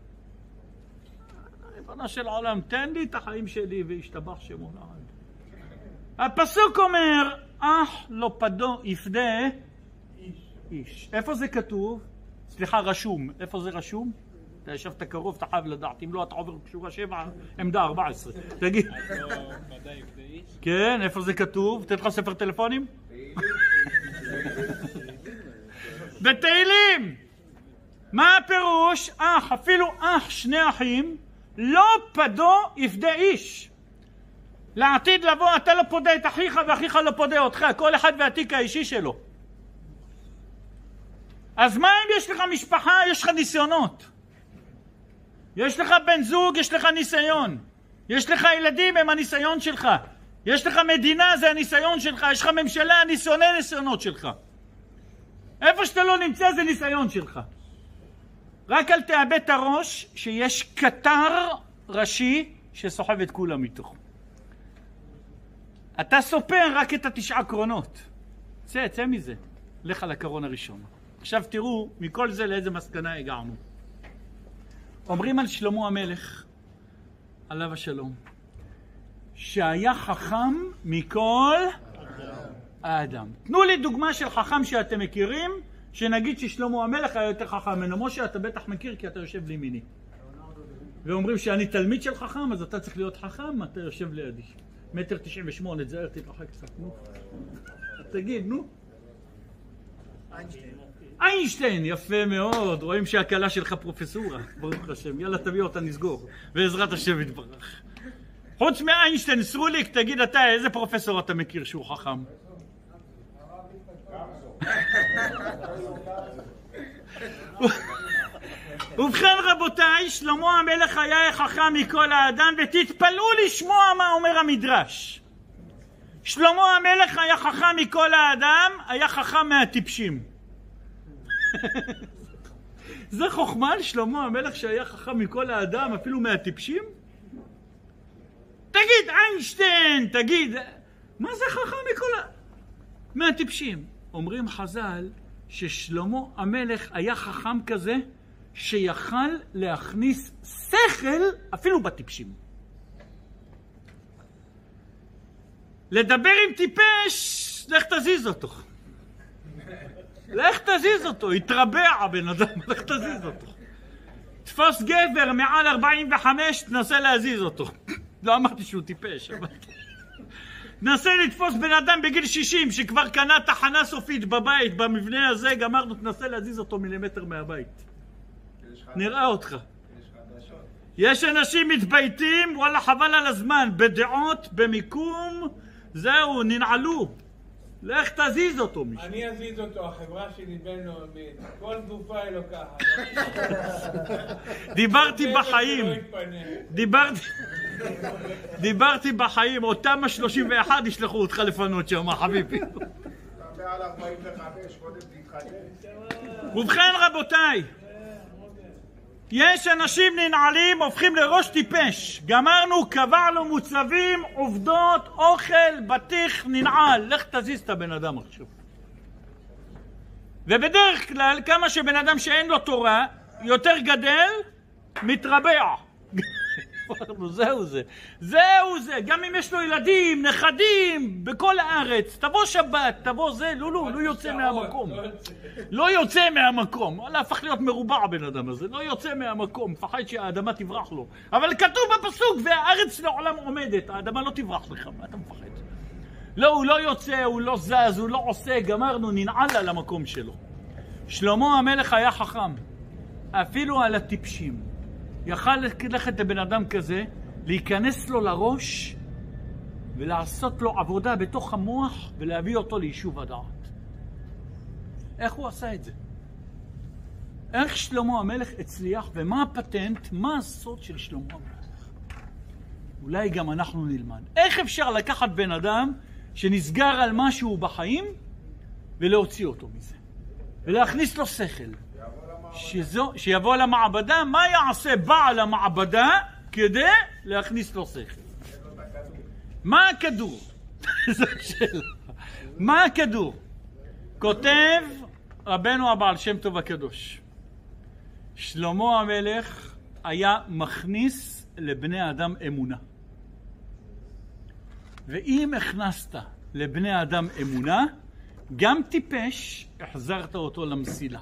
ריבונו של עולם, תן לי את החיים שלי וישתבח שמו לעד. הפסוק אומר, אח לא פדו יפדה איש. איפה זה כתוב? סליחה, רשום. איפה זה רשום? אתה ישבת קרוב, אתה חייב לדעת. אם לא, אתה עובר בשורה 7, עמדה 14. תגיד. כן, איפה זה כתוב? תן לך ספר טלפונים? בתהילים. מה הפירוש? אח, אפילו אח, שני אחים, לא פדו יפדה איש. לעתיד לבוא אתה לא פודה את אחיך ואחיך לא פודה אותך, כל אחד והתיק האישי שלו. אז מה אם יש לך משפחה, יש לך ניסיונות? יש לך בן זוג, יש לך ניסיון. יש לך ילדים, הם הניסיון שלך. יש לך מדינה, זה הניסיון שלך. יש לך ממשלה, ניסיונות שלך. איפה שאתה לא נמצא זה ניסיון שלך. רק אל תאבד את הראש שיש קטר ראשי שסוחב את כולם מתוך. אתה סופר רק את 9 קרונות. צא מזה. לך לקרון הראשון. עכשיו תראו מכל זה לאיזה מסקנה הגענו. אומרים על שלמה המלך, עליו השלום, שהיה חכם מכל האדם. תנו לי דוגמה של חכם שאתם מכירים, שנגיד ששלמה המלך היה יותר חכם ממנו. משה, אתה בטח מכיר כי אתה יושב לימיני. ואומרים שאני תלמיד של חכם, אז אתה צריך להיות חכם, אתה יושב לידי. 1.98 מטר, תזהר, תתרחק קצת, נו. תגיד, נו. איינשטיין, יפה מאוד. רואים שהקלה שלך פרופסורה, ברוך השם. יאללה, תביא אותה, נסגור. בעזרת השם יתברך. חוץ מאיינשטיין, סרוליק, תגיד אתה, איזה פרופסור אתה מכיר שהוא חכם? ובכן רבותיי, שלמה המלך היה חכם מכל האדם, ותתפלאו לשמוע מה אומר המדרש. שלמה המלך היה חכם מכל האדם, היה חכם מהטיפשים. זה חוכמה לשלמה המלך שהיה חכם מכל האדם, אפילו מהטיפשים? תגיד איינשטיין, תגיד, מה זה חכם מהטיפשים? אומרים חז"ל ששלמה המלך היה חכם כזה שיכל להכניס שכל אפילו בטיפשים. לדבר עם טיפש, לך תזיז אותו. לך תזיז אותו, יתרבע הבן אדם, לך תזיז אותו. תפוס גבר מעל 45, תנסה להזיז אותו. לא אמרתי שהוא טיפש, אבל... נסה לתפוס בן אדם בגיל 60 שכבר קנה תחנה סופית בבית, במבנה הזה, גמרנו, תנסה להזיז אותו מילימטר מהבית. נראה אותך. יש אנשים מתבייתים, וואלה חבל על הזמן, בדעות, במיקום, זהו, ננעלו. לך תזיז אותו מישהו. אני אזיז אותו, החברה שלי בינלאומית, כל גופה היא לוקחת. דיברתי בחיים. דיברתי בחיים, אותם ה-31 ישלחו אותך לפנות שם, חביבי. אתה מעל 45, קודם תתחתן. ובכן רבותיי, יש אנשים ננעלים, הופכים לראש טיפש. גמרנו, קבענו מוצבים, עובדות, אוכל, בטיח, ננעל. לך תזיז את הבן אדם עכשיו. ובדרך כלל, כמה שבן אדם שאין לו תורה, יותר גדל, מתרבע. זהו זה. זהו זה. גם אם יש לו ילדים, נכדים, בכל הארץ. תבוא שבת, תבוא זה, לא יוצא מהמקום. לא יוצא מהמקום. לא הפך להיות מרובע הבן אדם הזה. לא יוצא מהמקום. מפחד שהאדמה תברח לו. אבל כתוב בפסוק, והארץ לעולם עומדת. האדמה לא תברח לך. מה אתה מפחד? לא, הוא לא יוצא, הוא לא זז, הוא לא עושה. גמרנו, ננעל על המקום שלו. שלמה המלך היה חכם. אפילו על הטיפשים. יכל ללכת לבן אדם כזה, להיכנס לו לראש ולעשות לו עבודה בתוך המוח ולהביא אותו ליישוב הדעת. איך הוא עשה את זה? איך שלמה המלך הצליח ומה הפטנט, מה הסוד של שלמה המלך? אולי גם אנחנו נלמד. איך אפשר לקחת בן אדם שנסגר על משהו בחיים ולהוציא אותו מזה? ולהכניס לו שכל. שיבוא למעבדה, מה יעשה בעל המעבדה כדי להכניס לו שכל? מה הכדור? זו שאלה. מה הכדור? כותב רבנו הבעל שם טוב הקדוש. שלמה המלך היה מכניס לבני אדם אמונה. ואם הכנסת לבני אדם אמונה, גם טיפש החזרת אותו למסילה.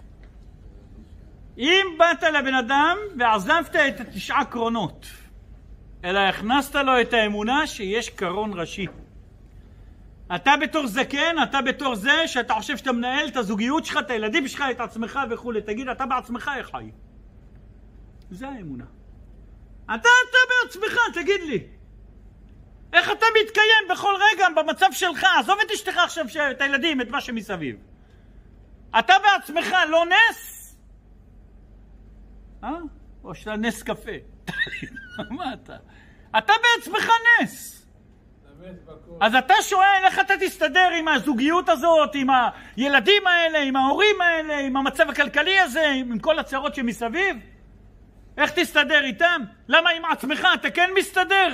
אם באת לבן אדם ועזבת את 9 קרונות, אלא הכנסת לו את האמונה שיש קרון ראשי. אתה בתור זקן, אתה בתור זה שאתה חושב שאתה מנהל את הזוגיות שלך, את הילדים שלך, את עצמך וכו'. תגיד, אתה בעצמך איך חי? זה האמונה. אתה בעצמך, תגיד לי. איך אתה מתקיים בכל רגע במצב שלך? עזוב את אשתך עכשיו, את הילדים, את מה שמסביב. אתה בעצמך לא נס? או שאתה נס קפה. מה אתה? אתה בעצמך נס. אז אתה שואל איך אתה תסתדר עם הזוגיות הזאת, עם הילדים האלה, עם ההורים האלה, עם המצב הכלכלי הזה, עם כל הצרות שמסביב? איך תסתדר איתם? למה עם עצמך אתה כן מסתדר?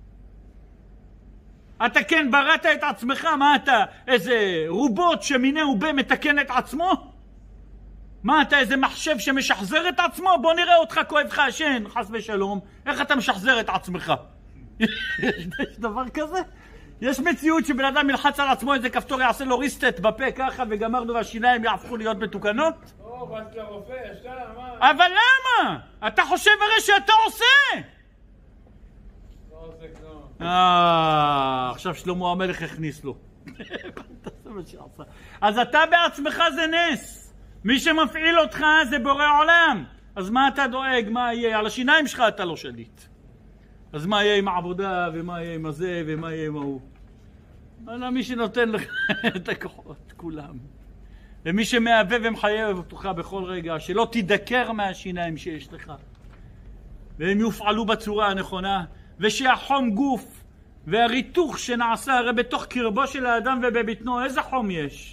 אתה כן בראת את עצמך? מה אתה? איזה רובוט שמיני ובה מתקן את עצמו? מה אתה, איזה מחשב שמשחזר את עצמו? בוא נראה אותך כואב לך השן, חס ושלום. איך אתה משחזר את עצמך? יש דבר כזה? יש מציאות שבן אדם ילחץ על עצמו איזה כפתור, יעשה לו ריסטט בפה ככה וגמרנו והשיניים יהפכו להיות מתוקנות? באת לרופא, ישר, מה? אבל למה? אתה חושב הרי שאתה עושה! לא עושה כלום. עכשיו שלמה המלך הכניס לו. אז אתה בעצמך זה נס. מי שמפעיל אותך זה בורא עולם. אז מה אתה דואג? מה יהיה? על השיניים שלך אתה לא שליט. אז מה יהיה עם העבודה ומה יהיה עם הזה ומה יהיה עם ההוא? אלא מי שנותן לך את הכוחות, כולם. ומי שמהווה ומחייב אותך בכל רגע, שלא תדקר מהשיניים שיש לך. והם יופעלו בצורה הנכונה, ושהחום גוף והריתוך שנעשה הרי בתוך קרבו של האדם ובבטנו, איזה חום יש?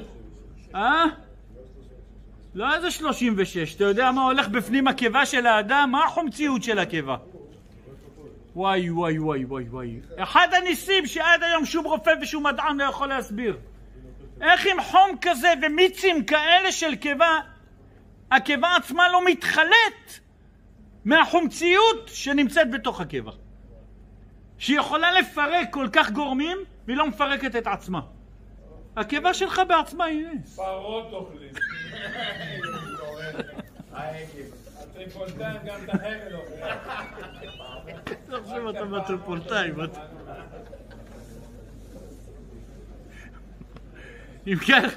לא איזה 36, אתה יודע מה הולך בפנים הקיבה של האדם? מה החומציות של הקיבה? וואי וואי וואי וואי וואי. אחד הניסים שעד היום שום רופא ושום מדען לא יכול להסביר. איך עם חום כזה ומיצים כאלה של קיבה, הקיבה עצמה לא מתחלט מהחומציות שנמצאת בתוך הקיבה. שהיא יכולה לפרק כל כך גורמים והיא לא מפרקת את עצמה. הקיבה שלך בעצמה היא נס. פרות אוכלים. הטריפולטאים גם את החבל אוכלים. לא חושב אתה בטריפולטאים. אם כן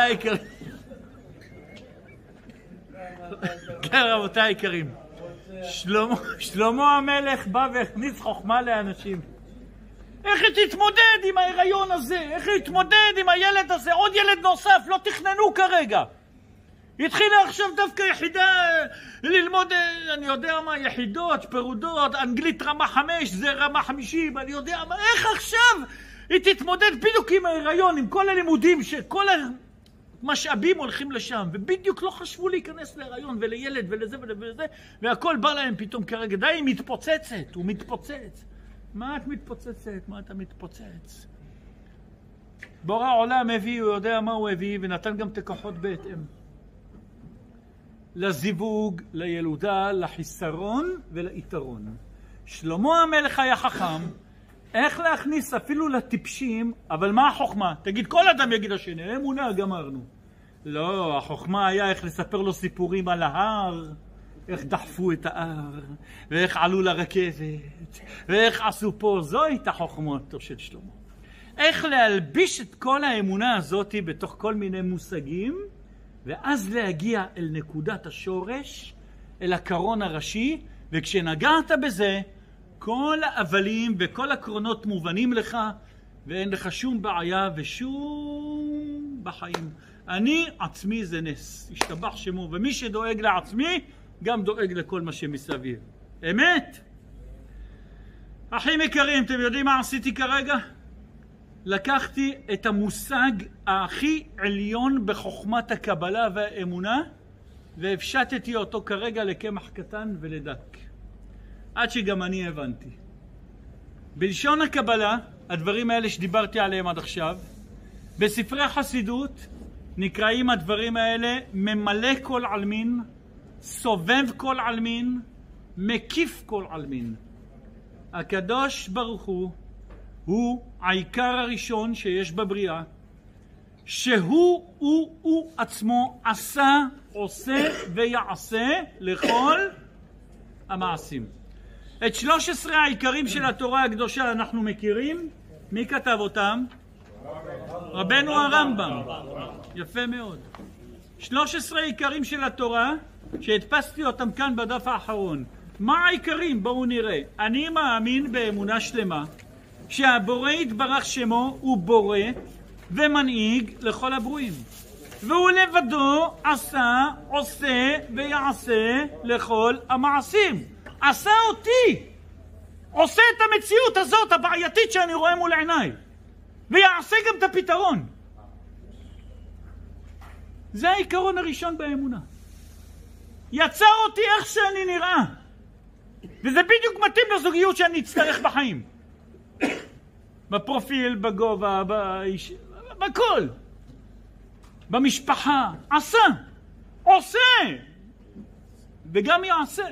רבותיי היקרים, שלמה המלך בא והכניס חוכמה לאנשים. איך היא תתמודד עם ההיריון הזה? איך היא תתמודד עם הילד הזה? עוד ילד נוסף, לא תכננו כרגע. התחילה עכשיו דווקא יחידה ללמוד, אני יודע מה, יחידות, פירודות, אנגלית רמה 5, זה רמה 50, אני יודע מה, איך עכשיו היא תתמודד בדיוק עם ההיריון, עם כל הלימודים, שכל המשאבים הולכים לשם, ובדיוק לא חשבו להיכנס להיריון ולילד ולזה ולזה, והכל בא להם פתאום כרגע, די, היא מתפוצצת, הוא מתפוצץ. מה את מתפוצצת? מה אתה מתפוצץ? בורא עולם הביא, הוא יודע מה הוא הביא, ונתן גם את הכוחות בהתאם. לזיווג, לילודה, לחיסרון וליתרון. שלמה המלך היה חכם, איך להכניס אפילו לטיפשים, אבל מה החוכמה? תגיד, כל אדם יגיד השני, אמונה, גמרנו. לא, החוכמה היה איך לספר לו סיפורים על ההר, איך דחפו את ההר, ואיך עלו לרכבת, ואיך עשו פה, זו הייתה חוכמתו של שלמה. איך להלביש את כל האמונה הזאת בתוך כל מיני מושגים, ואז להגיע אל נקודת השורש, אל הקרון הראשי, וכשנגעת בזה, כל האבלים וכל הקרונות מובנים לך, ואין לך שום בעיה ושום בחיים. אני עצמי זה נס, השתבח שמו, ומי שדואג לעצמי, גם דואג לכל מה שמסביב. אמת? אחים יקרים, אתם יודעים מה עשיתי כרגע? לקחתי את המושג הכי עליון בחוכמת הקבלה והאמונה, והפשטתי אותו כרגע לקמח קטן ולדק. עד שגם אני הבנתי. בלשון הקבלה, הדברים האלה שדיברתי עליהם עד עכשיו, בספרי חסידות נקראים הדברים האלה ממלא כל עלמין, סובב כל עלמין, מקיף כל עלמין. הקדוש ברוך הוא העיקר הראשון שיש בבריאה, שהוא עצמו עשה, עושה ויעשה לכל המעשים. את 13 העיקרים של התורה הקדושה אנחנו מכירים. מי כתב אותם? רבנו הרמב"ם. יפה מאוד. 13 העיקרים של התורה שהדפסתי אותם כאן בדף האחרון. מה העיקרים? בואו נראה. אני מאמין באמונה שלמה שהבורא יתברך שמו הוא בורא ומנהיג לכל הברואים, והוא לבדו עשה, עושה ויעשה לכל המעשים. עשה אותי, עושה את המציאות הזאת הבעייתית שאני רואה מול עיניי, ויעשה גם את הפתרון. זה העיקרון הראשון באמונה. יצר אותי איך שאני נראה, וזה בדיוק מתאים לזוגיות שאני אצטרך בחיים, בפרופיל, בגובה, בכל, במשפחה. עשה, עושה וגם יעשה.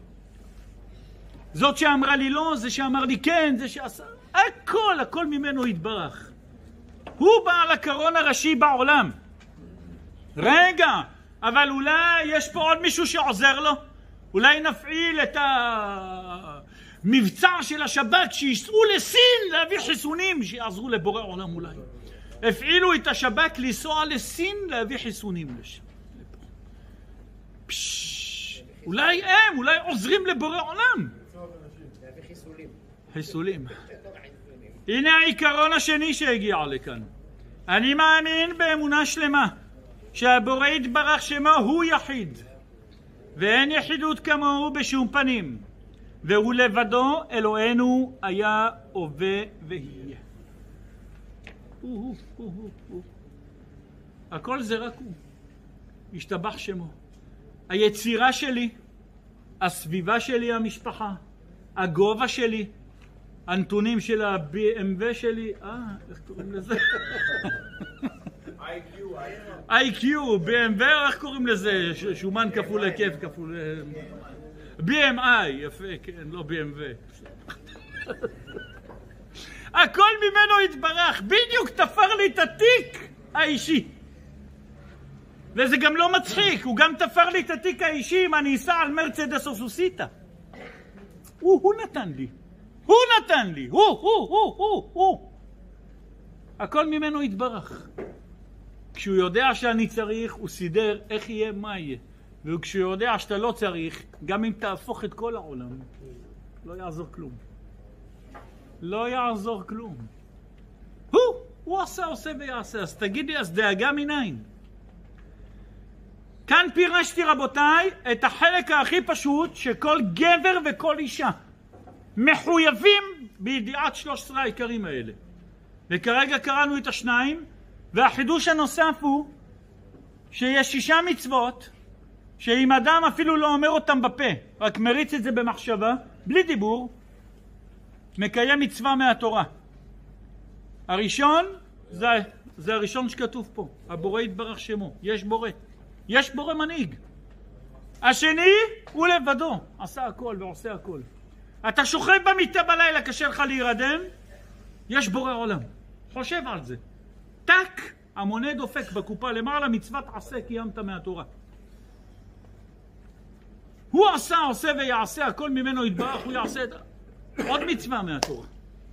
זאת שאמרה לי לא, זה שאמר לי כן, זה שעשה, הכל ממנו יתברך. הוא בעל הקרון הראשי בעולם. רגע, אבל אולי יש פה עוד מישהו שעוזר לו? אולי נפעיל את המבצע של השב"כ שיסעו לסין להביא חיסונים שיעזרו לבורא עולם. אולי הפעילו את השב"כ לנסוע לסין להביא חיסונים לשם. אולי אולי עוזרים לבורא עולם. חיסולים. הנה העיקרון השני שהגיע לכאן. אני מאמין באמונה שלמה שהבורא יתברך שמו הוא יחיד, ואין יחידות כמוהו בשום פנים, והוא לבדו אלוהינו היה הווה ויהיה. הכל זה רק הוא. השתבח שמו. היצירה שלי, הסביבה שלי, המשפחה, הגובה שלי, הנתונים של ה-BMW שלי, איך קוראים לזה? IQ, BMW, איך קוראים לזה? שומן כפול היקף כפול... BMI, יפה, כן, לא BMW. הכל ממנו התברך, בדיוק תפר לי את התיק האישי. וזה גם לא מצחיק, הוא גם תפר לי את התיק האישי אם אני אסע על מרצדס או סוסיטה. הוא נתן לי. הוא נתן לי. הוא. הכל ממנו התברך. כשהוא יודע שאני צריך, הוא סידר איך יהיה, מה יהיה. וכשהוא יודע שאתה לא צריך, גם אם תהפוך את כל העולם, לא יעזור כלום. לא יעזור כלום. הוא עושה ויעשה. אז תגידי, אז דאגה מנין? כאן פירשתי רבותיי את החלק הכי פשוט שכל גבר וכל אישה מחויבים בידיעת 13 העיקרים האלה. וכרגע קראנו את השניים, והחידוש הנוסף הוא שיש 6 מצוות שאם אדם אפילו לא אומר אותם בפה, רק מריץ את זה במחשבה, בלי דיבור, מקיים מצווה מהתורה. הראשון זה הראשון שכתוב פה, הבורא יתברך שמו. יש בורא. יש בורא מנהיג. השני הוא לבדו, עשה הכל ועושה הכל. אתה שוכב במיטה בלילה, קשה לך להירדם, יש בורא עולם. חושב על זה. טק, המונה דופק בקופה למעלה, מצוות עשה קיימת מהתורה. הוא עשה, עושה ויעשה, הכל ממנו יתברך, הוא יעשה עוד מצווה מהתורה.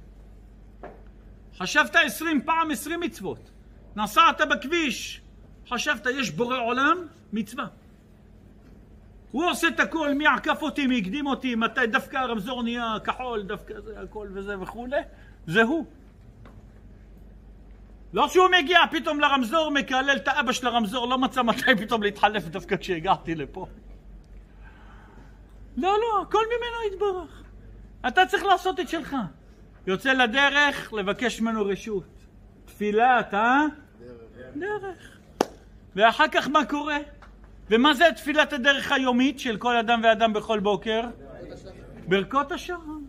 חשבת 20 פעם 20 מצוות. נסעת בכביש, חשבת יש בורא עולם, מצווה. הוא עושה את הכל, מי עקף אותי, מי הקדים אותי, מתי דווקא הרמזור נהיה כחול, דווקא זה הכל וזה וכו'. זה הוא. לא שהוא מגיע פתאום לרמזור, מקלל את האבא של הרמזור, לא מצא מתי פתאום להתחלף דווקא כשהגעתי לפה. לא, הכל ממנו יתברך. אתה צריך לעשות את שלך. יוצא לדרך, לבקש ממנו רשות. תפילת, דרך. ואחר כך מה קורה? ומה זה תפילת הדרך היומית של כל אדם ואדם בכל בוקר? ברכות השחר.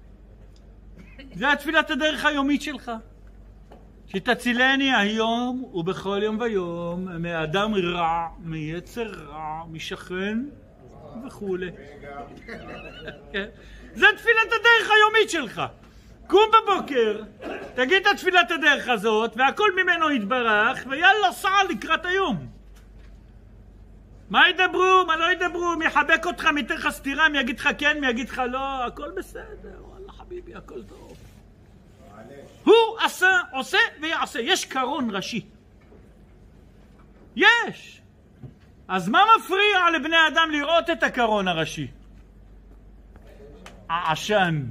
זה התפילת הדרך היומית שלך. שתצילני היום ובכל יום ויום מאדם רע, מיצר רע, משכן וכו'. זה תפילת הדרך היומית שלך. קום בבוקר, תגיד את תפילת הדרך הזאת והכל ממנו יתברך ויאללה סע לקראת היום. מה ידברו, מה לא ידברו, מי יחבק אותך, מי ייתן לך סתירה, מי יגיד לך כן, מי יגיד לך לא, הכל בסדר, וואלה חביבי, הכל טוב. הוא עושה ויעשה. יש קרון ראשי. יש. אז מה מפריע לבני אדם לראות את הקרון הראשי? העשן.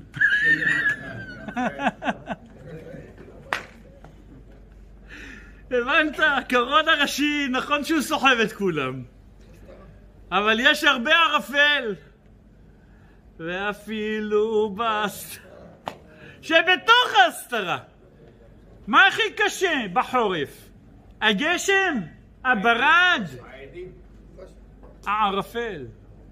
הבנת? הקרון הראשי, נכון שהוא סוחב את כולם. אבל יש הרבה ערפל. ואפילו שבתוך ההסתרה. מה הכי קשה בחורף? הגשם? הברד? הערפל.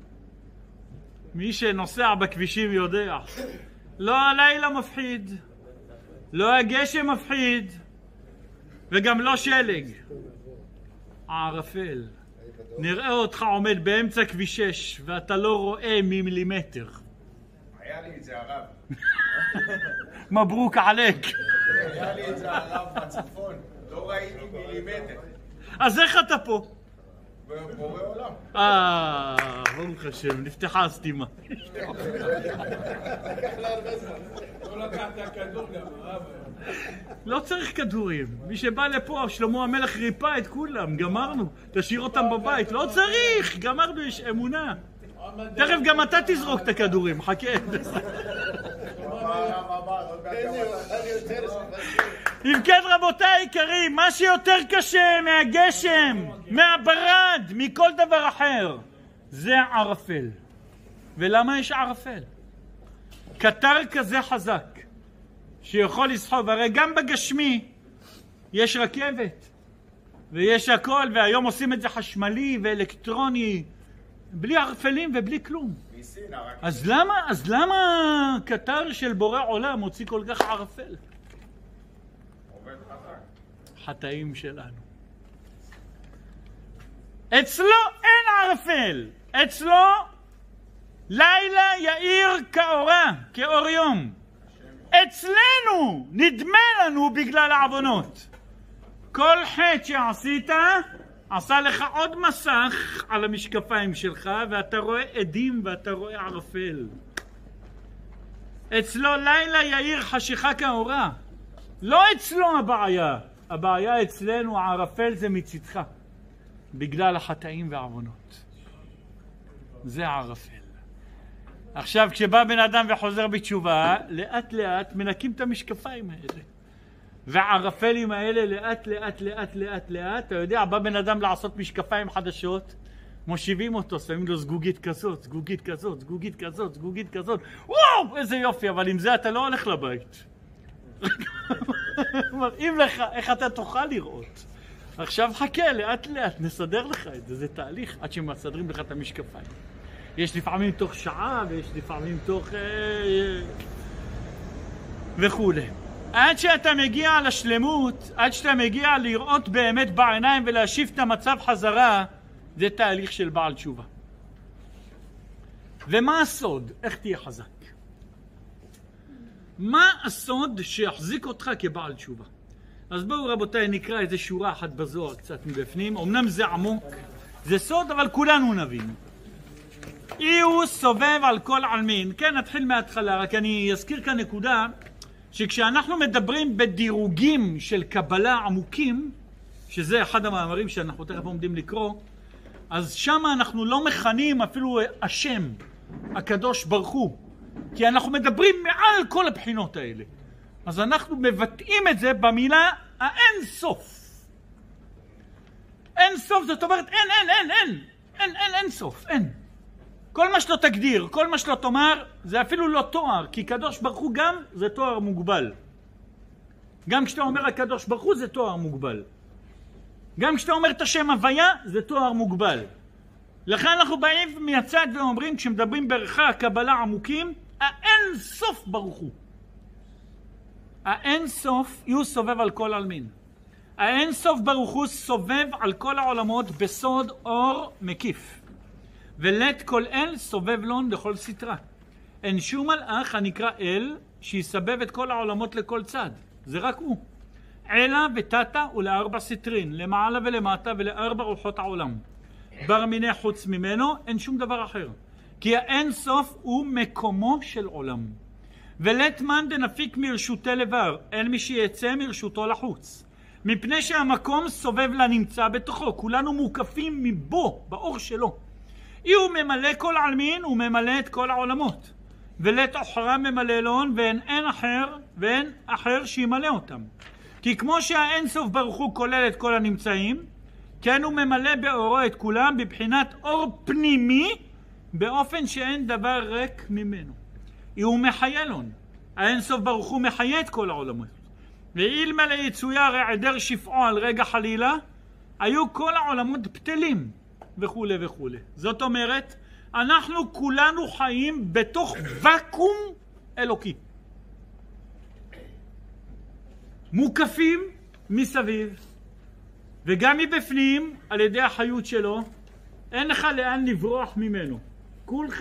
מי שנוסע בכבישים יודע. לא הלילה מפחיד, לא הגשם מפחיד, וגם לא שלג. הערפל. נראה אותך עומד באמצע כביש 6 ואתה לא רואה מילימטר. היה לי את זה הרב. מברוק עליק. היה לי את זה הרב בצפון. לא ראיתי מילימטר. אז איך אתה פה? בורא עולם. ברוך השם, נפתחה הסתימה. לא לקחת כדור גם, הרב. לא צריך כדורים. מי שבא לפה, שלמה המלך ריפא את כולם, גמרנו. תשאיר אותם בבית. לא צריך, גמרנו, יש אמונה. תכף גם אתה תזרוק את הכדורים, חכה. אם כן רבותיי יקרים, מה שיותר קשה מהגשם, מהברד, מכל דבר אחר, זה ערפל. ולמה יש ערפל? קטר כזה חזק שיכול לסחוב, הרי גם בגשמי יש רכבת ויש הכל, והיום עושים את זה חשמלי ואלקטרוני בלי ערפלים ובלי כלום. אז למה קטר של בורא עולם מוציא כל כך ערפל? חטאים שלנו. אצלו אין ערפל, אצלו לילה יאיר כאורה, כאור יום. אצלנו נדמה לנו בגלל העוונות. כל חטא שעשית עשה לך עוד מסך על המשקפיים שלך, ואתה רואה עדים ואתה רואה ערפל. אצלו לילה יאיר חשיכה כאורה. לא אצלו הבעיה, הבעיה אצלנו, הערפל זה מצדך, בגלל החטאים והעוונות. זה הערפל. עכשיו כשבא בן אדם וחוזר בתשובה, לאט לאט מנקים את המשקפיים האלה. והערפלים האלה לאט לאט לאט לאט לאט, אתה יודע, בא בן אדם לעשות משקפיים חדשות, מושיבים אותו, שמים לו זגוגית כזאת, זגוגית כזאת, זגוגית כזאת, זגוגית כזאת. וואו, איזה יופי, אבל עם זה אתה לא הולך לבית. מראים לך איך אתה תוכל לראות. עכשיו חכה, לאט לאט נסדר לך את זה, זה תהליך עד שמסדרים לך את המשקפיים. יש לפעמים תוך שעה ויש לפעמים תוך וכו'. עד שאתה מגיע לשלמות, עד שאתה מגיע לראות באמת בעיניים ולהשיב את המצב חזרה, זה תהליך של בעל תשובה. ומה הסוד? איך תהיה חזק? מה הסוד שיחזיק אותך כבעל תשובה? אז בואו רבותיי נקרא איזה שורה אחת בזוהר קצת מבפנים. אמנם זה עמוק, זה סוד, אבל כולנו נבין. אי הוא סובב על כל עלמין. כן, נתחיל מההתחלה, רק אני אזכיר כאן נקודה שכשאנחנו מדברים בדירוגים של קבלה עמוקים, שזה אחד המאמרים שאנחנו תכף עומדים לקרוא, אז שם אנחנו לא מכנים אפילו השם, הקדוש ברוך הוא, כי אנחנו מדברים מעל כל הבחינות האלה. אז אנחנו מבטאים את זה במילה האין סוף. אין סוף, זאת אומרת אין סוף, אין. כל מה שלא תגדיר, כל מה שלא תאמר, זה אפילו לא תואר, כי קדוש ברוך הוא גם זה תואר מוגבל. גם כשאתה אומר הקדוש ברוך הוא זה תואר מוגבל. גם כשאתה אומר את השם הוויה זה תואר מוגבל. לכן אנחנו באים מהצד ואומרים, כשמדברים בערכי הקבלה עמוקים, האין סוף ברוך הוא. האין סוף הוא סובב על כל עלמין. האין סוף ברוך הוא סובב על כל העולמות בסוד אור מקיף. ולת כל אל סובב לון לכל סתרה. אין שום מלאך הנקרא אל שיסבב את כל העולמות לכל צד. זה רק הוא. אלא ותתה ולארבע סתרין, למעלה ולמטה ולארבע רוחות העולם. בר מיני חוץ ממנו אין שום דבר אחר. כי האין סוף הוא מקומו של עולם. ולת מן דנפיק מרשותי לבר, אין מי שיצא מרשותו לחוץ. מפני שהמקום סובב לנמצא בתוכו, כולנו מוקפים מבו, באור שלו. אי הוא ממלא כל עלמין, הוא ממלא את כל העולמות. ולת אחרה ממלא לון, ואין אחר שימלא אותם. כי כמו שהאין סוף ברוך הוא כולל את כל הנמצאים, כן הוא ממלא באורו את כולם בבחינת אור פנימי, באופן שאין דבר ריק ממנו. הוא מחיה לון. האין סוף ברוך הוא מחיה את כל העולמות. ואילמלא יצויר העדר שפעו על רגע חלילה, היו כל העולמות בטלים וכו' וכו'. זאת אומרת, אנחנו כולנו חיים בתוך וקום אלוקי. מוקפים מסביב, וגם מבפנים על ידי החיות שלו, אין לך לאן לברוח ממנו. כולך,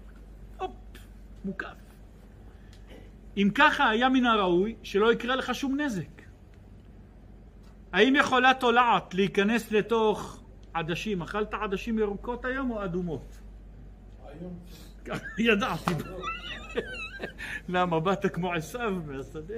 מוקף. אם ככה היה מן הראוי שלא יקרה לך שום נזק. האם יכולה תולעת להיכנס לתוך עדשים? אכלת עדשים ירוקות היום או אדומות? היום. ידעתי. למה באת כמו עשיו מהשדה?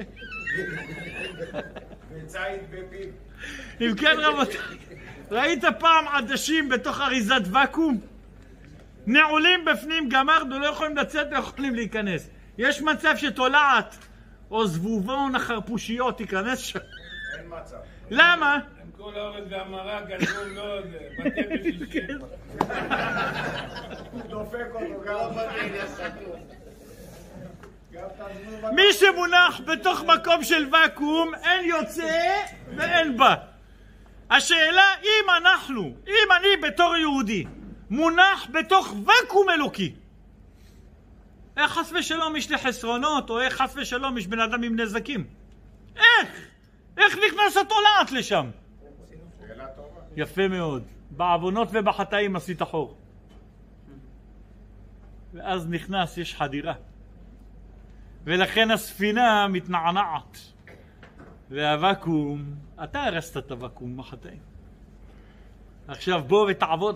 וצייד בפיו. אם כן רבותיי, ראית פעם עדשים בתוך אריזת וקום? נעולים בפנים, גמרנו, לא יכולים לצאת, לא יכולים להיכנס. יש מצב שתולעת או זבובון החרפושיות תיכנס שם? אין מצב. למה? עם כל האורז והמרק, גדול מאוד, בתי בשישים. הוא דופק אותו גם בטח. מי שמונח בתוך מקום של וקום, אין יוצא ואין בא. השאלה, אם אני בתור יהודי מונח בתוך וקום אלוקי, איך חס ושלום יש לי חסרונות, או איך חס ושלום יש בן אדם עם נזקים? איך נכנס התולעת לשם? שאלה טובה. יפה מאוד. בעוונות ובחטאים עשית חור. ואז נכנס, יש חדירה. ולכן הספינה מתנענעת. והוואקום, אתה הרסת את הוואקום בחטאים. עכשיו בוא ותעבוד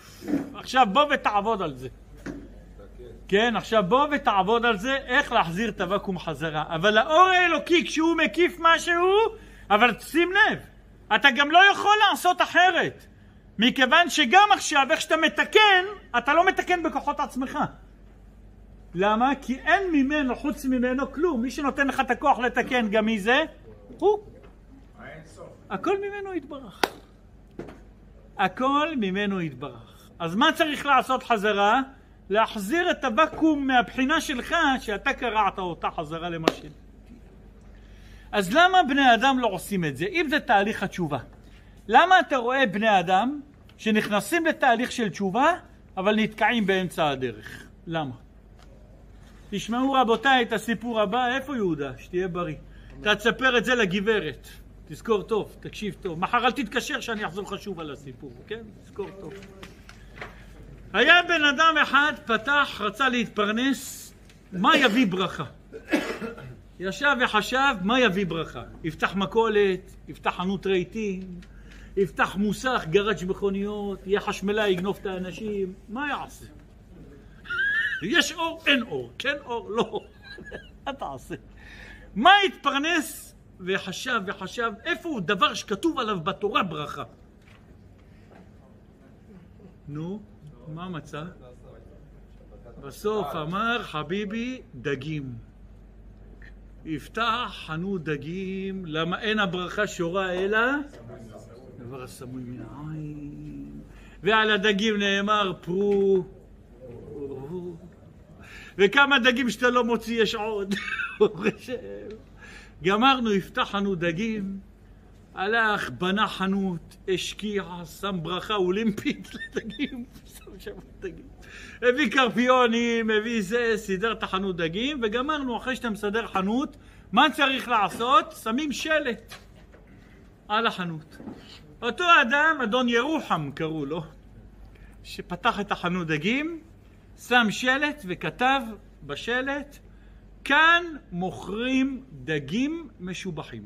על זה. כן, עכשיו בוא ותעבוד על זה, איך להחזיר את הוואקום חזרה. אבל האור האלוקי, כשהוא מקיף משהו, אבל שים לב, אתה גם לא יכול לעשות אחרת. מכיוון שגם עכשיו, איך שאתה מתקן, אתה לא מתקן בכוחות עצמך. למה? כי אין ממנו, חוץ ממנו, כלום. מי שנותן לך את הכוח לתקן גם מי זה? הוא. הכל ממנו יתברך. הכל ממנו יתברך. אז מה צריך לעשות חזרה? להחזיר את הוואקום מהבחינה שלך, שאתה קרעת אותה חזרה למשל. אז למה בני אדם לא עושים את זה? אם זה תהליך התשובה. למה אתה רואה בני אדם שנכנסים לתהליך של תשובה, אבל נתקעים באמצע הדרך? למה? תשמעו רבותיי את הסיפור הבא. איפה יהודה? שתהיה בריא. אתה תספר את זה לגברת. תזכור טוב, תקשיב טוב. מחר אל תתקשר שאני אחזור חשוב על הסיפור, כן? תזכור טוב. היה בן אדם אחד, פתח, רצה להתפרנס, מה יביא ברכה? ישב וחשב מה יביא ברכה. יפתח מכולת, יפתח חנות רהיטים, יפתח מוסך, גראז' מכוניות, יהיה חשמלאי, יגנוב את האנשים. מה יעשה? יש אור, אין אור, כן אור, לא. מה תעשה? מה יתפרנס? וחשב וחשב, איפה הוא דבר שכתוב עליו בתורה ברכה? נו, מה מצא? בסוף אמר חביבי דגים. יפתח חנות דגים, למה אין הברכה שורה אלא? דבר הסמוי מן העין. ועל הדגים נאמר פרו. וכמה דגים שאתה לא מוציא יש עוד. גמרנו, יפתח חנות דגים, הלך, בנה חנות, השקיע, שם ברכה אולימפית לדגים, שם שם דגים. הביא קרפיונים, הביא זה, סידר את החנות דגים, וגמרנו, אחרי שאתה מסדר חנות, מה צריך לעשות? שמים שלט על החנות. אותו אדם, אדון ירוחם קראו לו, שפתח את החנות דגים, שם שלט וכתב בשלט, כאן מוכרים דגים משובחים.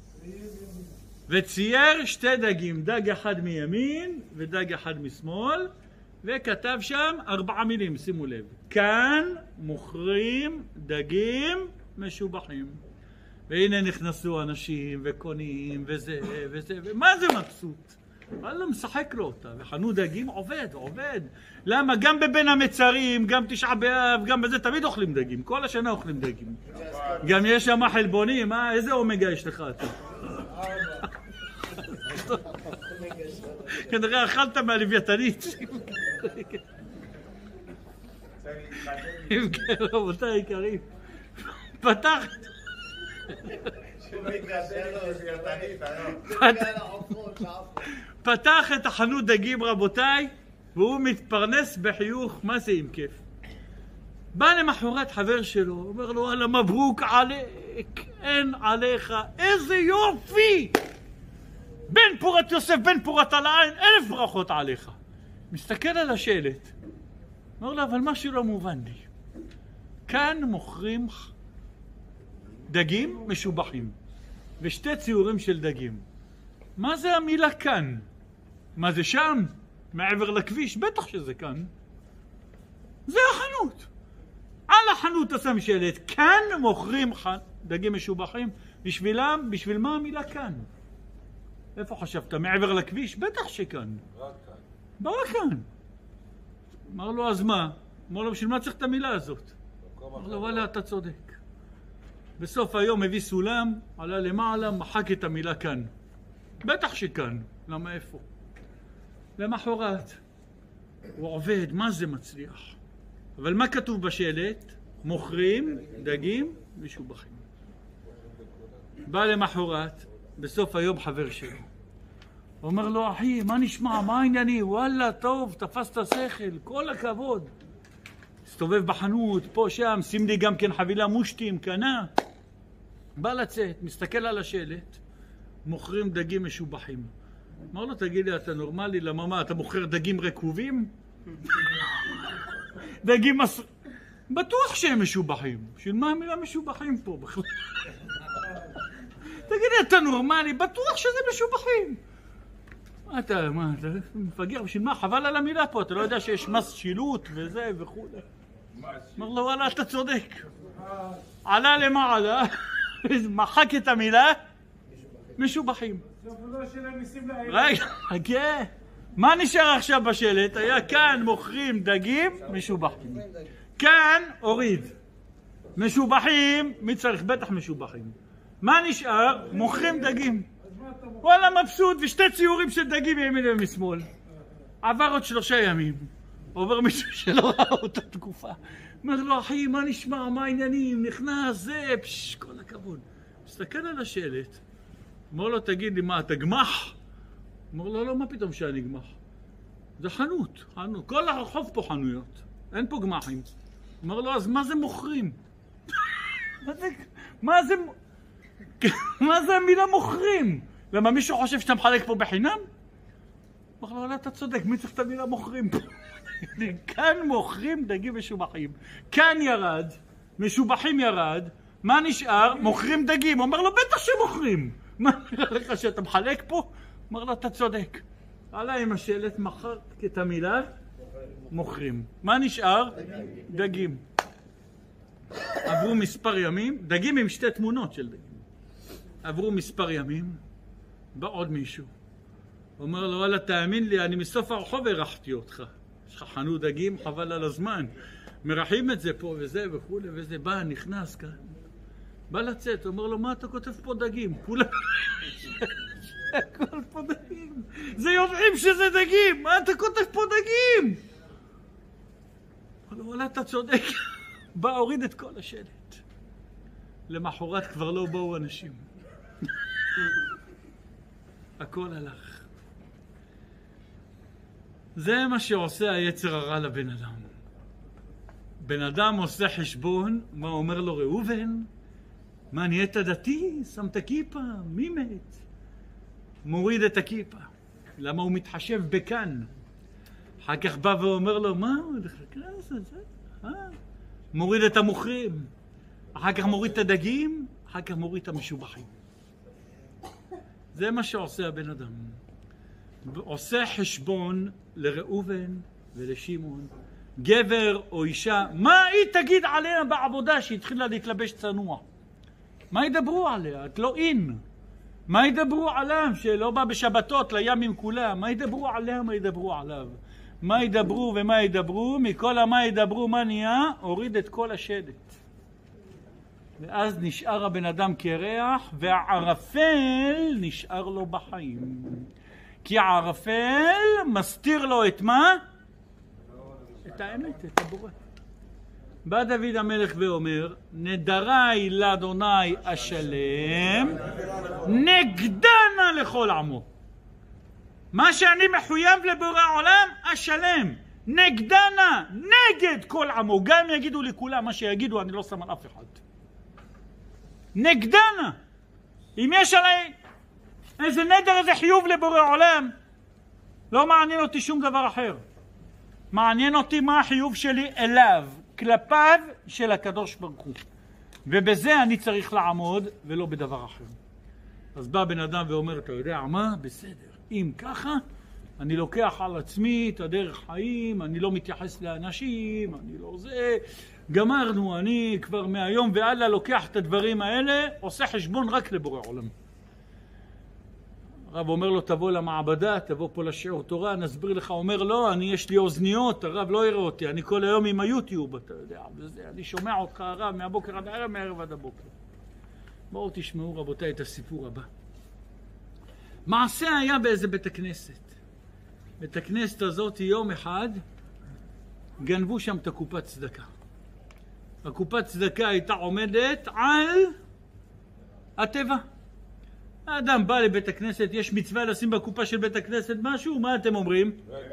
וצייר שתי דגים, דג אחד מימין ודג אחד משמאל, וכתב שם 4 מילים, שימו לב. כאן מוכרים דגים משובחים. והנה נכנסו אנשים וקונים וזה וזה, ומה זה מבסוט? לא משחק לו אותה, וחנות דגים עובד. למה? גם בבין המצרים, גם 9 באב, גם בזה תמיד אוכלים דגים, כל השנה אוכלים דגים. גם יש שם חלבונים, איזה אומגה יש לך אתה? כנראה אכלת מהלוויתנית. אם כן, רבותיי היקרים, פתח את החנות דגים, רבותיי, והוא מתפרנס בחיוך, מה זה עם כיף. בא למחרת חבר שלו, אומר לו, אללה מברוק עליק, אין עליך, איזה יופי! בן פורת יוסף, בן פורת על העין, 1000 ברכות עליך. מסתכל על השלט, אומר לו, אבל משהו לא מובן לי. כאן מוכרים דגים משובחים, ושתי ציורים של דגים. מה זה המילה כאן? מה זה שם? מעבר לכביש? בטח שזה כאן. זה החנות. על החנות השם שלט, כאן מוכרים דגים משובחים. בשבילם, בשביל מה המילה כאן? איפה חשבת? מעבר לכביש? בטח שכאן. רק כאן. אמר לו, אז מה? אמר לו, בשביל מה צריך את המילה הזאת? אמר לו, וואלה, אתה צודק. בסוף היום הביא סולם, עלה למעלה, מחק את המילה כאן. בטח שכאן. למה איפה? למחרת. הוא עובד, מה זה מצליח? אבל מה כתוב בשלט? מוכרים דגים משובחים. בא למחרת, בסוף היום חבר שלו. אומר לו, אחי, מה נשמע? מה הענייני? וואלה, טוב, תפסת שכל, כל הכבוד. הסתובב בחנות, פה, שם, שים לי גם כן חבילה מושטים, קנה. בא לצאת, מסתכל על השלט, מוכרים דגים משובחים. אמר לו, תגיד לי, אתה נורמלי? למה מה, אתה מוכר דגים רקובים? דגים בטוח שהם משובחים. בשביל מה המילה משובחים פה בכלל? תגיד לי, אתה נורמלי? בטוח שזה משובחים. מה אתה מפגר? בשביל מה? חבל על המילה פה, אתה לא יודע שיש מס שילוט וזה וכו'. אמר לו, וואלה, אתה צודק. עלה למעלה, מחק את המילה, משובחים. רגע, מה נשאר עכשיו בשלט? היה כאן מוכרים דגים משובחים. כאן הוריד. משובחים, מי צריך? בטח משובחים. מה נשאר? מוכרים דגים. וואלה, מבסוט, ושתי ציורים של דגים מימין ומשמאל. עבר עוד 3 ימים. עובר מישהו שלא ראה אותה תקופה. אומר לו, אחי, מה נשמע? מה העניינים? נכנס, זה, כל הכבוד. מסתכל על השלט. אומר לו, תגיד לי, מה, אתה גמח? אומר לו, לא, מה פתאום שאני גמח? זה חנות. כל הרחוב פה חנויות. אין פה גמחים. אומר לו, אז מה זה מוכרים? מה זה המילה מוכרים? למה מישהו חושב שאתה מחלק פה בחינם? אומר לו, לא, אתה צודק, מי צריך את המילה מוכרים פה? כאן מוכרים דגים משובחים. כאן ירד, משובחים ירד, מה נשאר? מוכרים דגים. אומר לו, בטח שמוכרים. מה נראה לך שאתה מחלק פה? אומר לו, אתה צודק. עלה עם השלט, מחר את המילה, מוכרים. מה נשאר? דגים. עברו מספר ימים, דגים עם שתי תמונות של דגים. עברו מספר ימים, בא עוד מישהו. אומר לו, וואלה, תאמין לי, אני מסוף הרחוב הרחתי אותך. יש לך חנות דגים, חבל על הזמן. מרחים את זה פה וזה וכו' וזה. בא, נכנס כאן. בא לצאת, אומר לו, מה אתה כותב פה דגים? כולם... הכל פה דגים. זה יודעים שזה דגים. מה אתה כותב פה דגים? אומר לו, וואלה, אתה צודק. בא, הוריד את כל השלט. למחרת כבר לא באו אנשים. הכל הלך. זה מה שעושה היצר הרע לבן אדם. בן אדם עושה חשבון, מה אומר לו ראובן? מה, נהיית דתי? שם את הכיפה? מי מת? מוריד את הכיפה. למה הוא מתחשב בכאן? אחר כך בא ואומר לו, מה? מוריד את המוכרים. אחר כך מוריד את הדגים. אחר כך מוריד את המשובחים. זה מה שעושה הבן אדם. עושה חשבון לראובן ולשמעון. גבר או אישה, מה היא תגיד עליה בעבודה שהתחילה להתלבש צנוע? מה ידברו עליה? את לא אין. מה ידברו עליו שלא בא בשבתות לים עם כולם? מה ידברו עליה? מה ידברו עליו? מה ידברו ומה ידברו? מכל מה ידברו מה נהיה? הוריד את כל השלט. ואז נשאר הבן אדם כריח, והערפל נשאר לו בחיים. כי הערפל מסתיר לו את מה? את האמת, את הבורא. בא דוד המלך ואומר, נדרי לאדוני אשלם, נגדנה לכל עמו. מה שאני מחויב לבורא עולם, אשלם. נגדנה, נגד כל עמו. גם יגידו לכולם מה שיגידו, אני לא שם על אף אחד. נגדנה. אם יש עליי איזה נדר, איזה חיוב לבורא עולם, לא מעניין אותי שום דבר אחר. מעניין אותי מה החיוב שלי אליו, כלפיו של הקדוש ברוך הוא. ובזה אני צריך לעמוד ולא בדבר אחר. אז בא בן אדם ואומר, אתה יודע מה? בסדר. אם ככה, אני לוקח על עצמי את הדרך חיים, אני לא מתייחס לאנשים, אני לא זה. גמרנו, אני כבר מהיום והלאה לוקח את הדברים האלה, עושה חשבון רק לבורא עולם. הרב אומר לו, תבוא למעבדה, תבוא פה לשיעור תורה, נסביר לך. אומר, לא, יש לי אוזניות, הרב לא יראה אותי, אני כל היום עם היוטיוב, אתה יודע, וזה, אני שומע אותך הרב מהבוקר עד הערב, מהערב עד הבוקר. בואו תשמעו רבותיי את הסיפור הבא. מעשה היה באיזה בית הכנסת. בית הכנסת הזאת יום אחד גנבו שם את הקופת צדקה. הקופת צדקה הייתה עומדת על הטבע. האדם בא לבית הכנסת, יש מצווה לשים בקופה של בית הכנסת משהו, מה אתם אומרים?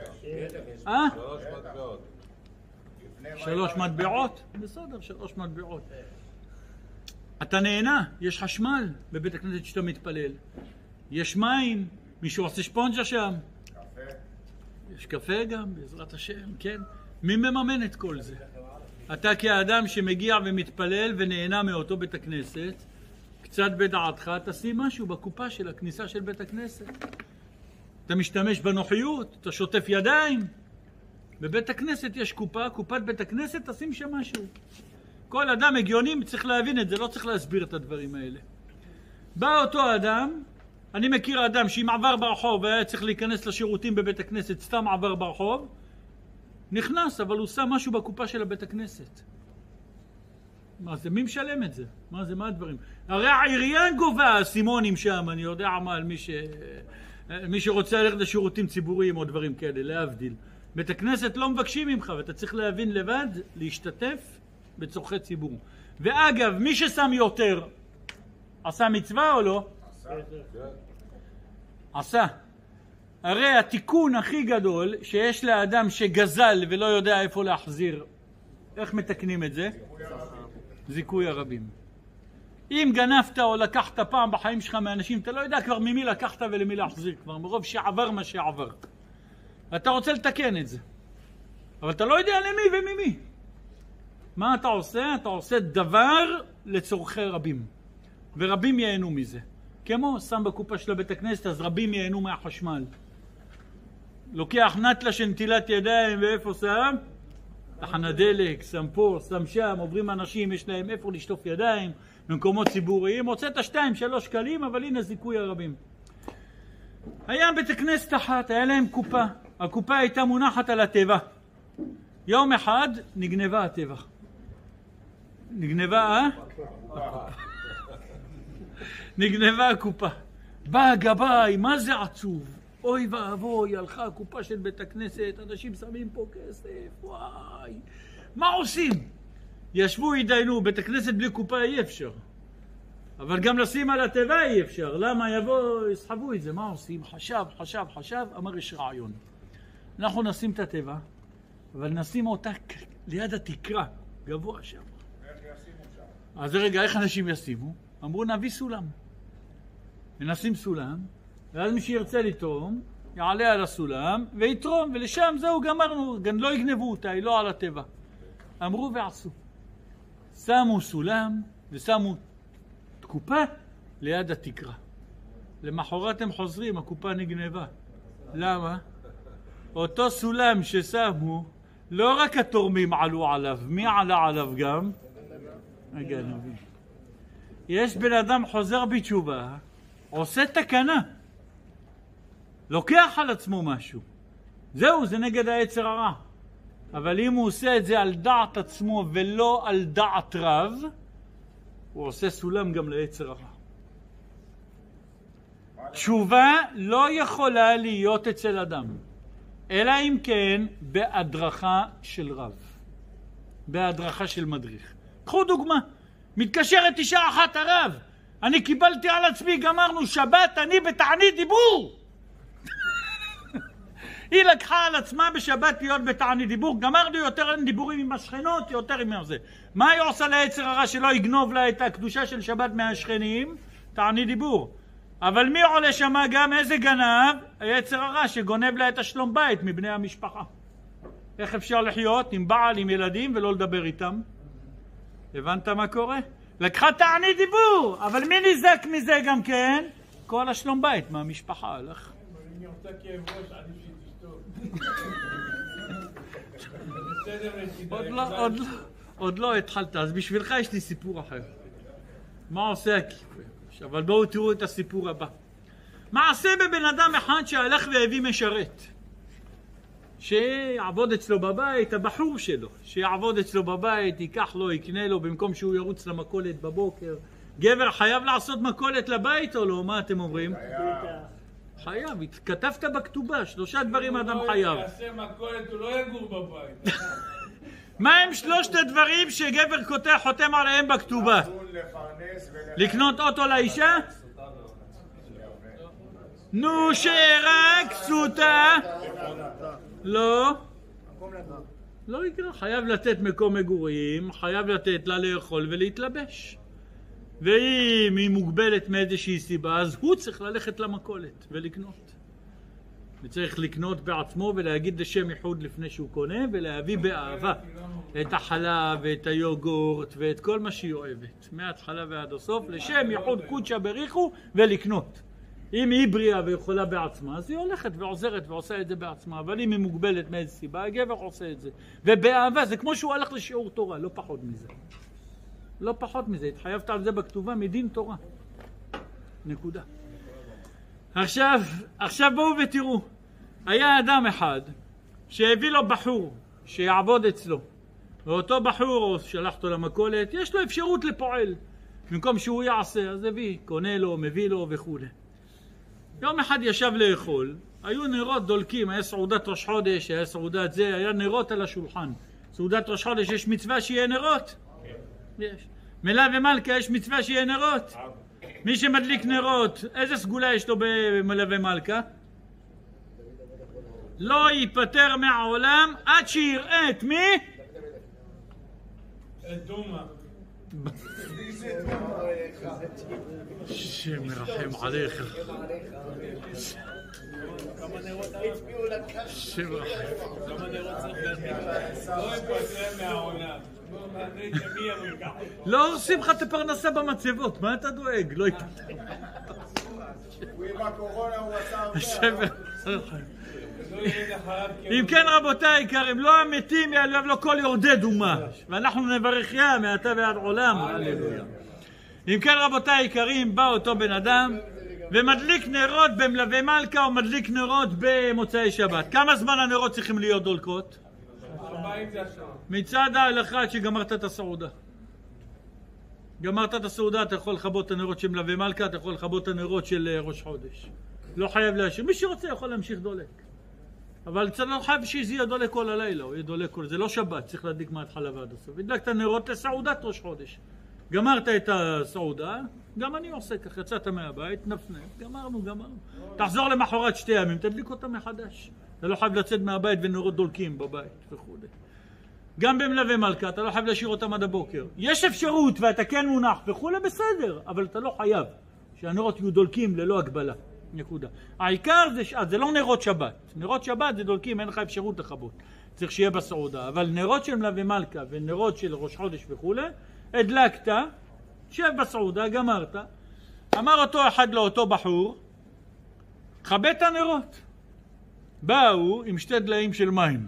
3 מטבעות. 3 מטבעות? בסדר, 3 מטבעות. אתה נהנה, יש חשמל בבית הכנסת שאתה מתפלל. יש מים, מישהו עושה שפונג'ה שם. קפה. יש קפה גם, בעזרת השם, כן. מי מממן את כל זה? אתה כאדם שמגיע ומתפלל ונהנה מאותו בית הכנסת, קצת בדעתך, תשים משהו בקופה של הכניסה של בית הכנסת. אתה משתמש בנוחיות, אתה שוטף ידיים. בבית הכנסת יש קופה, קופת בית הכנסת, תשים שם משהו. כל אדם הגיוני צריך להבין את זה, לא צריך להסביר את הדברים האלה. בא אותו אדם, אני מכיר אדם שאם עבר ברחוב והיה צריך להיכנס לשירותים בבית הכנסת, סתם עבר ברחוב, נכנס, אבל הוא שם משהו בקופה של הבית הכנסת. מה זה? מי משלם את זה? מה זה? מה הדברים? הרי העירייה גובה סימונים שם, אני יודע מה, על מי שרוצה ללכת לשירותים ציבוריים או דברים כאלה, להבדיל. בית הכנסת לא מבקשים ממך, ואתה צריך להבין לבד, להשתתף בצורכי ציבור. ואגב, מי ששם יותר, עשה מצווה או לא? עשה. הרי התיקון הכי גדול שיש לאדם שגזל ולא יודע איפה להחזיר, איך מתקנים את זה? זיכוי הרבים. אם גנבת או לקחת פעם בחיים שלך מאנשים, אתה לא יודע כבר ממי לקחת ולמי להחזיר, כבר מרוב שעבר מה שעבר. אתה רוצה לתקן את זה, אבל אתה לא יודע למי וממי. מה אתה עושה? אתה עושה דבר לצורכי רבים. ורבים ייהנו מזה. כמו שם בקופה של בית הכנסת, אז רבים ייהנו מהחשמל. לוקח נטלה של נטילת ידיים, ואיפה שם? תחנה דלק, שם פה, שם שם, עוברים אנשים, יש להם איפה לשטוף ידיים, במקומות ציבוריים, הוצאת 2-3 שקלים, אבל הנה זיכוי הרבים. היה בית הכנסת אחת, היה להם קופה. הקופה הייתה מונחת על הטבע. יום אחד נגנבה הטבע. נגנבה, נגנבה הקופה. בא הגבאי, מה זה עצוב? אוי ואבוי, הלכה הקופה של בית הכנסת, אנשים שמים פה כסף, וואי. מה עושים? ישבו, ידיינו, בית הכנסת בלי קופה אי אפשר. אבל גם לשים על הטבע אי אפשר. למה? יבוא, יסחבו את זה. מה עושים? חשב, אמר יש רעיון. אנחנו נשים את הטבע, אבל נשים אותה ליד התקרה, גבוה שם. איך ישימו שם? אז רגע, איך אנשים ישימו? אמרו, נביא סולם. ונשים סולם, ואז מי שירצה לתרום, יעלה על הסולם, ויתרום, ולשם זהו גמרנו, גם לא יגנבו אותה, היא לא על הטבע. אמרו ועשו. שמו סולם, ושמו קופה ליד התקרה. למחרת הם חוזרים, הקופה נגנבה. למה? אותו סולם ששמו, לא רק התורמים עלו עליו, מי עלה עליו גם? הגנבים. יש בן אדם חוזר בתשובה, עושה תקנה, לוקח על עצמו משהו. זהו, זה נגד היצר הרע. אבל אם הוא עושה את זה על דעת עצמו ולא על דעת רב, הוא עושה סולם גם ליצר הרע. תשובה לא יכולה להיות אצל אדם, אלא אם כן בהדרכה של רב, בהדרכה של מדריך. קחו דוגמה, מתקשרת אישה אחת הרב, אני קיבלתי על עצמי, גמרנו שבת, אני בתענית דיבור. היא לקחה על עצמה בשבת להיות בתענית דיבור, גמרנו יותר דיבורים עם השכנות, יותר עם זה. מה היא עושה ליצר הרע שלא יגנוב לה את הקדושה של שבת מהשכנים? תענית דיבור. אבל מי עולה שמה גם? איזה גנב? היצר הרע שגונב לה את השלום בית מבני המשפחה. איך אפשר לחיות עם בעל, עם ילדים ולא לדבר איתם? הבנת מה קורה? לקחה תענית דיבור, אבל מי ניזק מזה גם כן? כל השלום בית מהמשפחה הלך. אם היא עושה כאב ראש, עדיף שהיא תשתוק. עוד לא התחלת, אז בשבילך יש לי סיפור אחר. מה עושה הכיפור? אבל בואו תראו את הסיפור הבא. מעשה בבן אדם אחד שהלך והביא משרת. שיעבוד אצלו בבית, הבחור שלו, שיעבוד אצלו בבית, ייקח לו, יקנה לו, במקום שהוא ירוץ למכולת בבוקר. גבר חייב לעשות מכולת לבית או לא? מה אתם אומרים? חייב, כתבת בכתובה, 3 דברים אדם חייב. אם הוא יעשה מכולת, הוא לא יגור בבית. מה הם 3 הדברים שגבר חותם עליהם בכתובה? לקנות אוטו לאישה? נו, שרק סוטה. לא. לא יקרה, חייב לתת מקום מגורים, חייב לתת לה לאכול ולהתלבש. ואם היא מוגבלת מאיזושהי סיבה, אז הוא צריך ללכת למכולת ולקנות. וצריך לקנות בעצמו ולהגיד לשם ייחוד לפני שהוא קונה, ולהביא באהבה את החלב ואת היוגורט ואת כל מה שהיא אוהבת. מההתחלה ועד הסוף, לשם ייחוד קודשה בריחו ולקנות. אם היא בריאה ויכולה בעצמה, אז היא הולכת ועוזרת ועושה את זה בעצמה. אבל אם היא מוגבלת מאיזו סיבה, הגבר עושה את זה. ובאהבה, זה כמו שהוא הלך לשיעור תורה, לא פחות מזה. לא פחות מזה, התחייבת על זה בכתובה מדין תורה. נקודה. עכשיו בואו ותראו. היה אדם אחד שהביא לו בחור שיעבוד אצלו. ואותו בחור שלח אותו למכולת, יש לו אפשרות לפועל. במקום שהוא יעשה, אז הביא, קונה לו, מביא לו וכו'. יום אחד ישב לאכול, היו נרות דולקים, היה סעודת ראש חודש, היה סעודת זה, היה נרות על השולחן. סעודת ראש חודש יש מצווה שיהיה נרות? יש. מלה ומלכה יש מצווה שיהיה נרות? מי שמדליק נרות, איזה סגולה יש לו במלה ומלכה? לא ייפטר מהעולם עד שיראה את מי? את דומה. שם מרחם עליך. שם רחם. לא ייפטר מהעולם. לא הורסים לך את הפרנסה במצבות, מה אתה דואג? לא ייתן. הוא עם הקורונה, הוא עשה הרבה. אם כן רבותיי היקרים, לא המתים יעלב לו כל יורדי דומה, ואנחנו נברך יה מעתה ועד עולם. הללויה. אם כן רבותיי היקרים, בא אותו בן אדם ומדליק נרות במלווה מלכה או מדליק נרות במוצאי שבת. כמה זמן הנרות צריכים להיות דולקות? 40 דקות. מצד ההלכה עד שגמרת את הסעודה. גמרת את הסעודה, אתה יכול לכבות את הנרות של מלווה מלכה, אתה יכול לכבות את הנרות של ראש חודש. לא חייב להשאיר. מי שרוצה יכול להמשיך דולק. אבל אתה לא חייב שזה יהיה דולק כל הלילה, הוא יהיה דולק כל... זה לא שבת, צריך להדליק מההתחלה ועד הסוף. הדלקת נרות לסעודת ראש חודש. גמרת את הסעודה, גם אני עושה כך, יצאת מהבית, נפנף, גמרנו. תחזור למחרת 2 ימים, תדליק אותה מחדש. אתה לא חייב לצאת מהבית ונרות דולקים בבית וכו'. גם במלווה מלכה, אתה לא חייב להשאיר אותם עד הבוקר. יש אפשרות ואתה כן מונח וכו', בסדר, אבל אתה לא חייב שהנרות יהיו דולקים ללא הגבלה. נקודה. העיקר זה לא נרות שבת. נרות שבת זה דולקים, אין לך אפשרות לכבות. צריך שיהיה בסעודה. אבל נרות של מלווה מלכה ונרות של ראש חודש וכו', הדלקת, שב בסעודה, גמרת. אמר אותו אחד לאותו בחור, חבא את הנרות. באו עם 2 דליים של מים.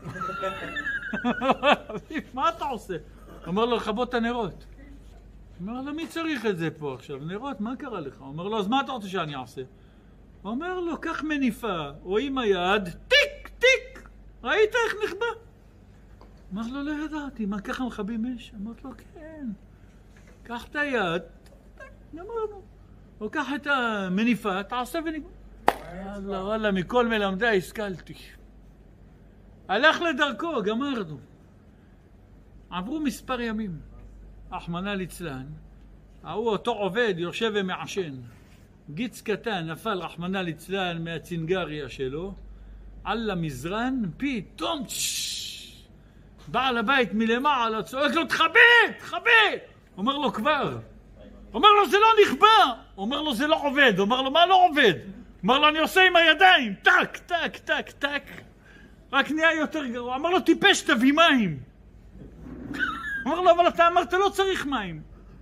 מה אתה עושה? אמר לו, לכבות את הנרות. אמר לו, מי צריך את זה פה עכשיו? נרות, מה קרה לך? אמר לו, אז מה אתה רוצה שאני אעשה? אומר לו, קח מניפה, או עם היד, טיק, טיק. ראית איך נכבה? אמר לו, לא ידעתי, מה ככה מכבים אש? אמר לו, כן. קח את היד, אמרנו. או קח את המניפה, תעשה ונגמר. וואלה, מכל מלמדי השכלתי. הלך לדרכו, גמרנו. עברו מספר ימים. רחמנא ליצלן, אותו עובד יושב ומעשן. גיץ קטן נפל רחמנא ליצלן מהצינגריה שלו, על המזרן, פתאום בעל הבית מלמעלה צועק לו, תחבא! אומר לו, כבר. אומר לו, זה לא נכבה. אומר לו, זה לא עובד. אומר לו, מה לא עובד? אומר לו, אני עושה עם הידיים, טק, טק, טק, טק. רק נהיה יותר גרוע. אמר לו, טיפש, תביא מים. אמר לו, אבל אתה אמרת, לא צריך מים.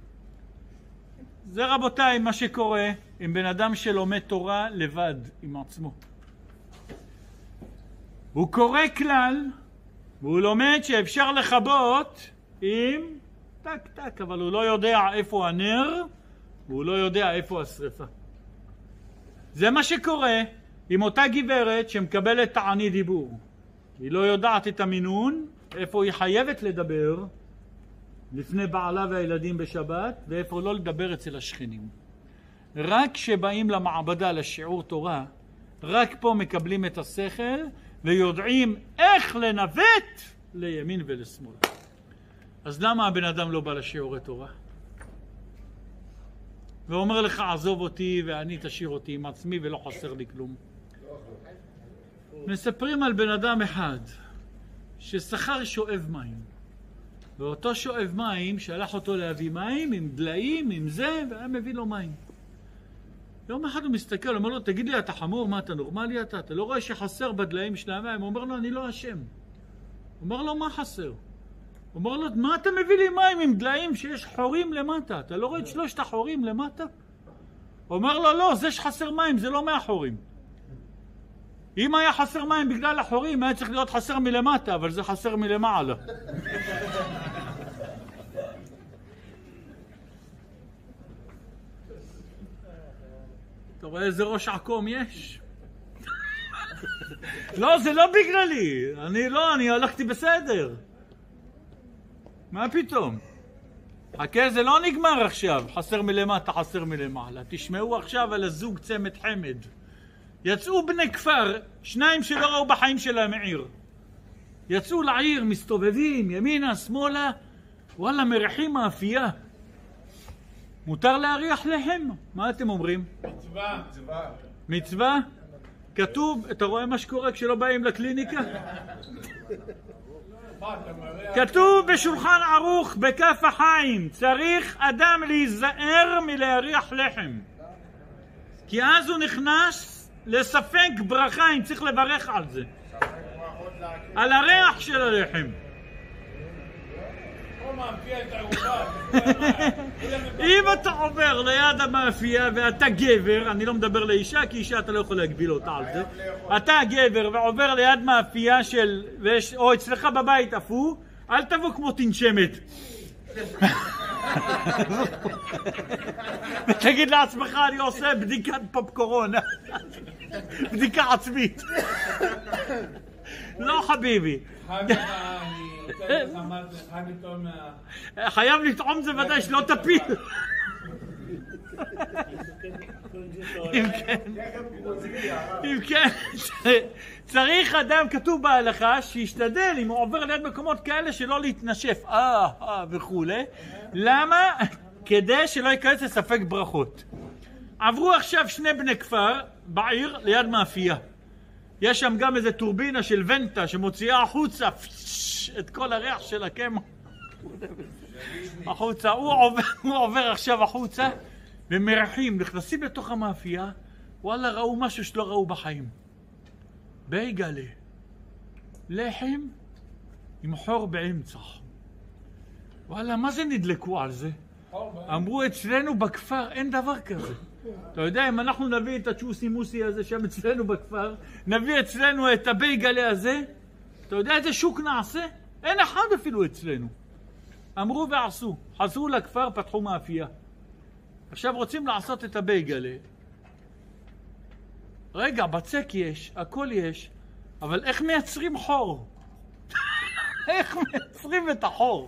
זה רבותיי מה שקורה עם בן אדם שלומד תורה לבד עם עצמו. הוא קורא כלל, והוא לומד שאפשר לכבות עם טק טק, אבל הוא לא יודע איפה הנר, והוא לא יודע איפה השריפה. זה מה שקורה עם אותה גברת שמקבלת תעני דיבור. היא לא יודעת את המינון, איפה היא חייבת לדבר לפני בעלה והילדים בשבת, ואיפה לא לדבר אצל השכנים. רק כשבאים למעבדה לשיעור תורה, רק פה מקבלים את השכל ויודעים איך לנווט לימין ולשמאל. אז למה הבן אדם לא בא לשיעורי תורה? ואומר לך, עזוב אותי ואני תשאיר אותי עם עצמי ולא חסר לי כלום. מספרים על בן אדם אחד ששכר שואב מים. ואותו שואב מים שלח אותו להביא מים עם דליים, עם זה, והיה מביא לו מים. יום אחד הוא מסתכל, אומר לו, תגיד לי, אתה חמור? מה, אתה נורמלי? אתה לא רואה שחסר בדליים של המים? הוא אומר לו, אני לא אשם. אומר לו, מה חסר? הוא אומר לו, מה אתה מביא לי מים עם דליים שיש חורים למטה? אתה לא רואה את 3 החורים למטה? הוא אומר לו, לא, זה שחסר מים, זה לא מהחורים. אם היה חסר מים בגלל החורים, היה צריך להיות חסר מלמטה, אבל זה חסר מלמעלה. אתה רואה איזה ראש עקום יש? לא, זה לא בגללי. אני הלכתי בסדר. מה פתאום? חכה, זה לא נגמר עכשיו. חסר מלמטה, חסר מלמעלה. תשמעו עכשיו על הזוג צמד חמד. יצאו בני כפר, 2 שלא ראו בחיים שלהם עיר. יצאו לעיר, מסתובבים, ימינה, שמאלה, וואלה, מריחים מאפייה. מותר להריח להם? מה אתם אומרים? מצווה. מצווה? כתוב, אתה רואה מה שקורה כשלא באים לקליניקה? כתוב בשולחן ערוך בכף החיים, צריך אדם להיזהר מלהריח לחם. כי אז הוא נכנס לספק ברכה, אם צריך לברך על זה. על הריח של הלחם. מאפייה את הערובה. אם אתה עובר ליד המאפייה ואתה גבר, אני לא מדבר לאישה כי אישה אתה לא יכול להגביל אותה על זה, אתה גבר ועובר ליד מאפייה או אצלך בבית אפו, אל תבוא כמו תנשמת. ותגיד לעצמך אני עושה בדיקת פופקורן, בדיקה עצמית. לא חביבי. חייב לטעום זה ודאי שלא תפיל. אם כן, צריך אדם, כתוב בהלכה, שישתדל אם הוא עובר ליד מקומות כאלה שלא להתנשף וכולי. למה? כדי שלא ייכנס לספק ברכות. עברו עכשיו שני בני כפר בעיר ליד מאפייה. יש שם גם איזה טורבינה של ונטה שמוציאה החוצה את כל הריח של הקמח החוצה. הוא עובר עכשיו החוצה ומרחים, נכנסים לתוך המאפייה. וואלה, ראו משהו שלא ראו בחיים. בייגלה, לחם עם חור באמצע. וואלה, מה זה נדלקו על זה? אמרו אצלנו בכפר אין דבר כזה. אתה יודע, אם אנחנו נביא את הצ'וסי מוסי הזה שם אצלנו בכפר, נביא אצלנו את הבייגלה הזה, אתה יודע איזה שוק נעשה? אין אחד אפילו אצלנו. אמרו ועשו, חזרו לכפר, פתחו מאפייה. עכשיו רוצים לעשות את הבייגלה. רגע, בצק יש, הכל יש, אבל איך מייצרים חור? איך מייצרים את החור?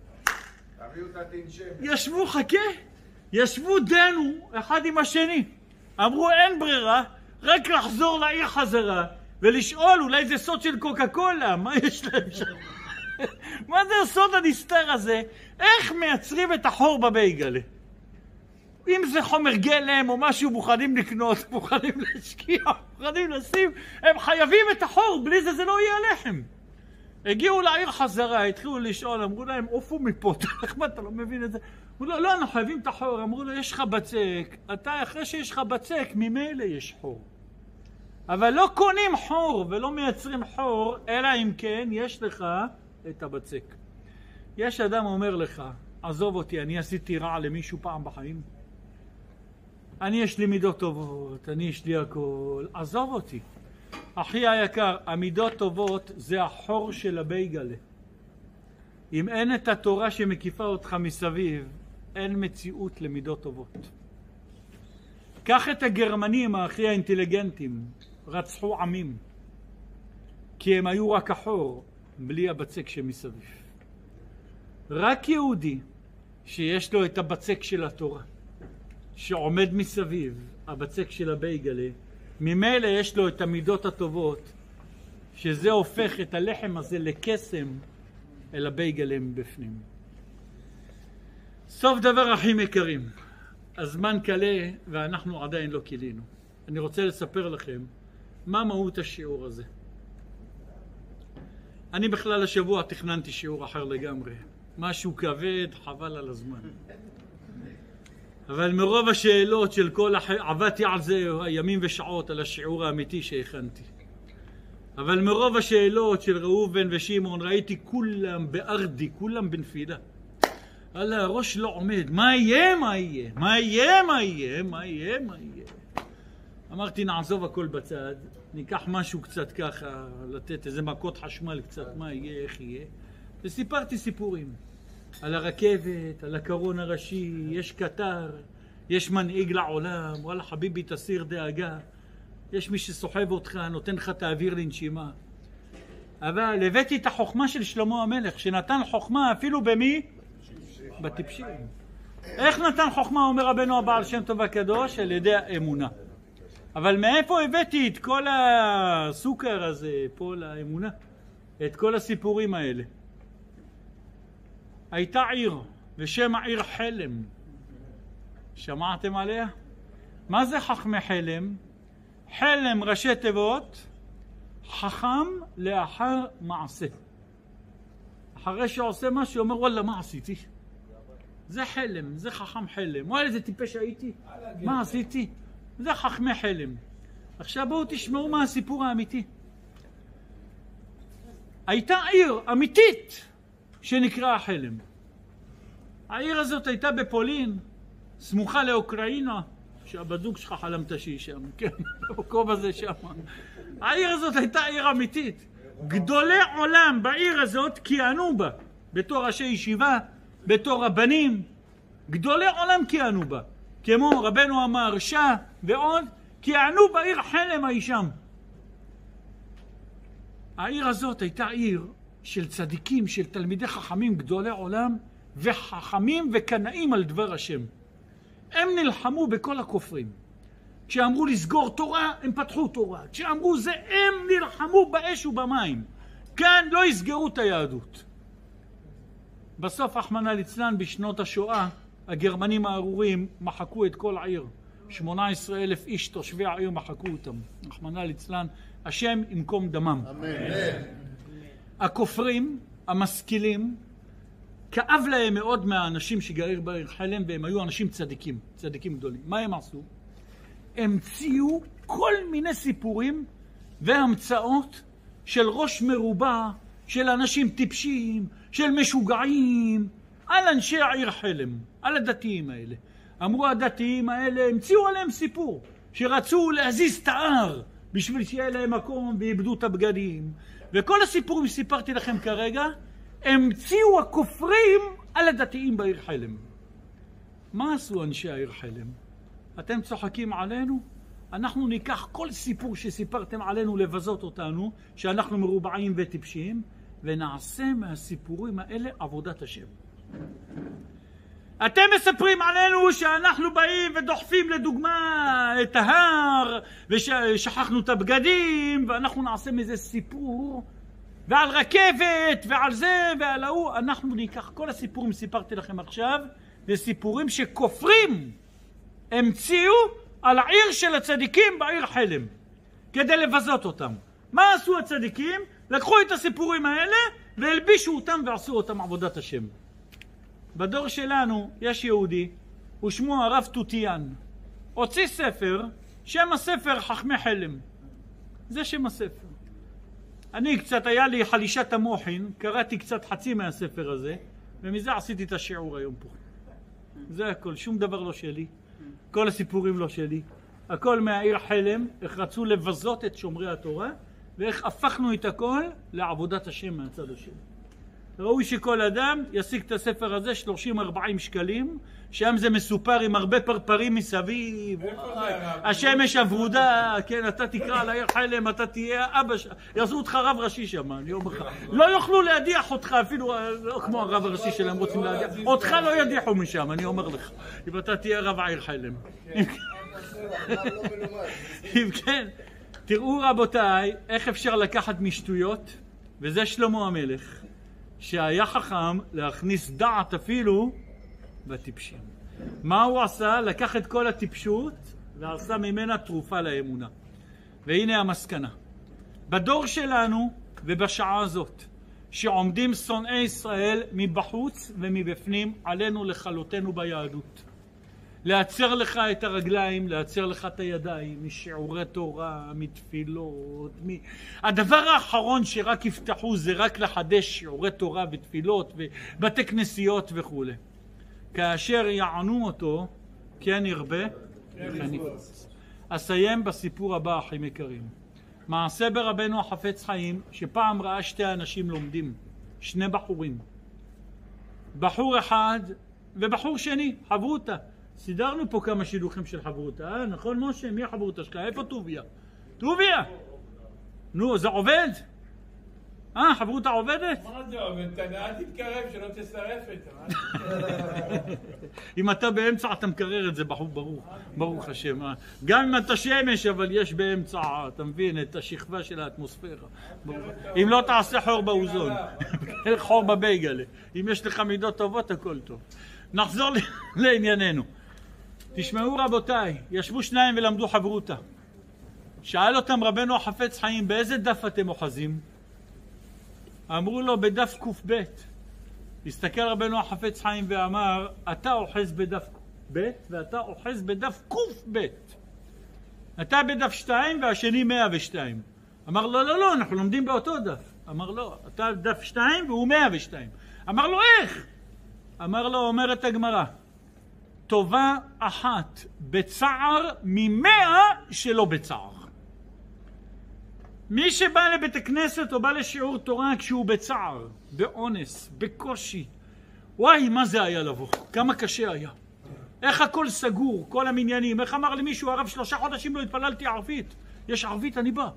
ישבו, חכה, ישבו דנו אחד עם השני. אמרו אין ברירה, רק לחזור לעיר חזרה ולשאול אולי זה סוד של קוקה קולה, מה יש להם שם? מה זה הסוד הנסתר הזה? איך מייצרים את החור בבייגלה? אם זה חומר גלם או משהו מוכנים לקנות, מוכנים להשקיע, מוכנים לשים, הם חייבים את החור, בלי זה זה לא יהיה לחם. הגיעו לעיר חזרה, התחילו לשאול, אמרו להם, עופו מפה, איך מה אתה לא מבין את זה? אמרו לו, לא, אנחנו חייבים את החור. אמרו לו, יש לך בצק, אתה אחרי שיש לך בצק, ממילא יש חור. אבל לא קונים חור ולא מייצרים חור, אלא אם כן יש לך את הבצק. יש אדם אומר לך, עזוב אותי, אני עשיתי רע למישהו פעם בחיים. אני יש לי מידות טובות, אני יש לי הכל, עזוב אותי. אחי היקר, המידות טובות זה החור של הבייגלה. אם אין את התורה שמקיפה אותך מסביב, אין מציאות למידות טובות. קח את הגרמנים, הכי האינטליגנטים, רצחו עמים, כי הם היו רק החור, בלי הבצק שמסביב. רק יהודי שיש לו את הבצק של התורה, שעומד מסביב, הבצק של הבייגלה, ממילא יש לו את המידות הטובות, שזה הופך את הלחם הזה לקסם אל הבייגלה מבפנים. סוף דבר אחים יקרים, הזמן קלה ואנחנו עדיין לא קילינו. אני רוצה לספר לכם מה מהות השיעור הזה. אני בכלל השבוע תכננתי שיעור אחר לגמרי. משהו כבד, חבל על הזמן. אבל מרוב השאלות של כל עבדתי על זה ימים ושעות על השיעור האמיתי שהכנתי. אבל מרוב השאלות של ראובן ושמעון ראיתי כולם בארדי, כולם בנפילה. על הראש לא עומד, מה יהיה, מה יהיה? מה יהיה, מה יהיה? מה יהיה, מה יהיה? אמרתי נעזוב הכל בצד, ניקח משהו קצת ככה, לתת איזה מכות חשמל קצת, מה יהיה, איך יהיה. וסיפרתי סיפורים. על הרכבת, על הקרון הראשי, יש קטר, יש מנהיג לעולם, וואלה חביבי תסיר דאגה, יש מי שסוחב אותך, נותן לך את האוויר לנשימה. אבל הבאתי את החוכמה של שלמה המלך, שנתן חוכמה אפילו במי? בטיפשים. איך נתן חוכמה, אומר רבנו הבעל שם טוב הקדוש? על ידי האמונה. אבל מאיפה הבאתי את כל הסוכר הזה פה לאמונה? את כל הסיפורים האלה. הייתה עיר, ושם העיר חלם. שמעתם עליה? מה זה חכמי חלם? חלם ראשי תיבות, חכם לאחר מעשה. אחרי שעושה משהו, אומר וואלה מה עשיתי? זה חלם, זה חכם חלם. וואלה איזה טיפש הייתי? מה עשיתי? זה חכמי חלם. עכשיו בואו תשמעו מה הסיפור האמיתי. הייתה עיר אמיתית שנקרא חלם. העיר הזאת הייתה בפולין, סמוכה לאוקראינה, שהבדוק שלך חלמת שהיא שם, כן, במקום הזה שם. העיר הזאת הייתה עיר אמיתית. גדולי עולם בעיר הזאת כיהנו בה, בתור ראשי ישיבה, בתור רבנים. גדולי עולם כיהנו בה, כמו רבנו המהרש"א ועוד, כיהנו בעיר חלם הישם. העיר הזאת הייתה עיר של צדיקים, של תלמידי חכמים גדולי עולם, וחכמים וקנאים על דבר השם. הם נלחמו בכל הכופרים. כשאמרו לסגור תורה, הם פתחו תורה. כשאמרו זה, הם נלחמו באש ובמים. כאן לא יסגרו את היהדות. בסוף רחמנא ליצלן בשנות השואה, הגרמנים הארורים מחקו את כל העיר. 18,000 איש תושבי העיר מחקו אותם. רחמנא ליצלן, השם ימקום דמם. אמן. הכופרים, המשכילים, כאב להם מאוד מהאנשים שגרים בעיר חלם, והם היו אנשים צדיקים, צדיקים גדולים. מה הם עשו? המציאו כל מיני סיפורים והמצאות של ראש מרובע, של אנשים טיפשים, של משוגעים, על אנשי העיר חלם, על הדתיים האלה. אמרו הדתיים האלה, המציאו עליהם סיפור, שרצו להזיז את ההר בשביל שיהיה להם מקום ואיבדו את הבגדים. וכל הסיפורים שסיפרתי לכם כרגע, המציאו הכופרים על הדתיים בעיר חלם. מה עשו אנשי העיר חלם? אתם צוחקים עלינו? אנחנו ניקח כל סיפור שסיפרתם עלינו לבזות אותנו, שאנחנו מרובעים וטיפשים, ונעשה מהסיפורים האלה עבודת השם. אתם מספרים עלינו שאנחנו באים ודוחפים לדוגמה את ההר, ושכחנו את הבגדים, ואנחנו נעשה מזה סיפור, ועל רכבת, ועל זה, ועל ההוא. אנחנו ניקח כל הסיפורים שסיפרתי לכם עכשיו, זה סיפורים שכופרים המציאו על העיר של הצדיקים בעיר חלם, כדי לבזות אותם. מה עשו הצדיקים? לקחו את הסיפורים האלה, והלבישו אותם ועשו אותם עבודת השם. בדור שלנו יש יהודי, ושמו הרב תותיאן. הוציא ספר, שם הספר חכמי חלם. זה שם הספר. אני קצת, היה לי חלישת המוחין, קראתי קצת חצי מהספר הזה, ומזה עשיתי את השיעור היום פה. זה הכל, שום דבר לא שלי. כל הסיפורים לא שלי. הכל מהעיר חלם, איך רצו לבזות את שומרי התורה, ואיך הפכנו את הכל לעבודת השם מהצד השני. ראוי שכל אדם ישיג את הספר הזה 30-40 שקלים, שם זה מסופר עם הרבה פרפרים מסביב, השמש הוורודה, כן, אתה תקרא על העיר חלם, אתה תהיה אבא, יעשו אותך רב ראשי שם, אני אומר לך, לא יוכלו להדיח אותך, אפילו לא כמו הרב הראשי שלהם רוצים להדיח, אותך לא ידיחו משם, אני אומר לך, אם אתה תהיה רב העיר חלם. אם כן, תראו רבותיי, איך אפשר לקחת משטויות, וזה שלמה המלך, שהיה חכם להכניס דעת אפילו בטיפשים. מה הוא עשה? לקח את כל הטיפשות ועשה ממנה תרופה לאמונה. והנה המסקנה. בדור שלנו ובשעה הזאת, שעומדים שונאי ישראל מבחוץ ומבפנים, עלינו לכלותנו ביהדות. לעצר לך את הרגליים, לעצר לך את הידיים, משיעורי תורה, מתפילות. הדבר האחרון שרק יפתחו זה רק לחדש שיעורי תורה ותפילות ובתי כנסיות וכו'. כאשר יענו אותו, כן ירבה, וכן יפרוץ. אסיים בסיפור הבא, אחים יקרים. מעשה ברבנו החפץ חיים, שפעם ראה שתי אנשים לומדים, שני בחורים. בחור אחד ובחור שני, חברותה. סידרנו פה כמה שילוחים של חברותה, נכון משה? מי החברותה שלך? איפה טוביה? טוביה! נו, זה עובד? חברותה עובדת? מה זה עובד? אל תתקרב שלא תשרף את זה. אם אתה באמצע אתה מקרר את זה, ברוך השם. גם אם אתה שמש, אבל יש באמצע, אתה מבין, את השכבה של האטמוספירה. אם לא תעשה חור באוזון, חור בבייגלה. אם יש לך מידות טובות, הכל טוב. נחזור לענייננו. תשמעו רבותיי, ישבו שניים ולמדו חברותה. שאל אותם רבנו החפץ חיים, באיזה דף אתם אוחזים? אמרו לו, בדף ק"ב. הסתכל רבנו החפץ חיים ואמר, אתה אוחז בדף ב' ואתה אוחז בדף ק"ב. אתה בדף 2 והשני 102. אמר לו, לא, אנחנו לומדים באותו דף. אמר לו, אתה דף 2 והוא 102. אמר לו, איך? אמר לו, אומרת הגמרא, טובה אחת בצער ממאה שלא בצער. מי שבא לבית הכנסת או בא לשיעור תורה כשהוא בצער, באונס, בקושי, וואי, מה זה היה לבוא? כמה קשה היה. איך הכל סגור, כל המניינים. איך אמר למישהו, הרב 3 חודשים לא התפללתי ערבית. יש ערבית, אני בא.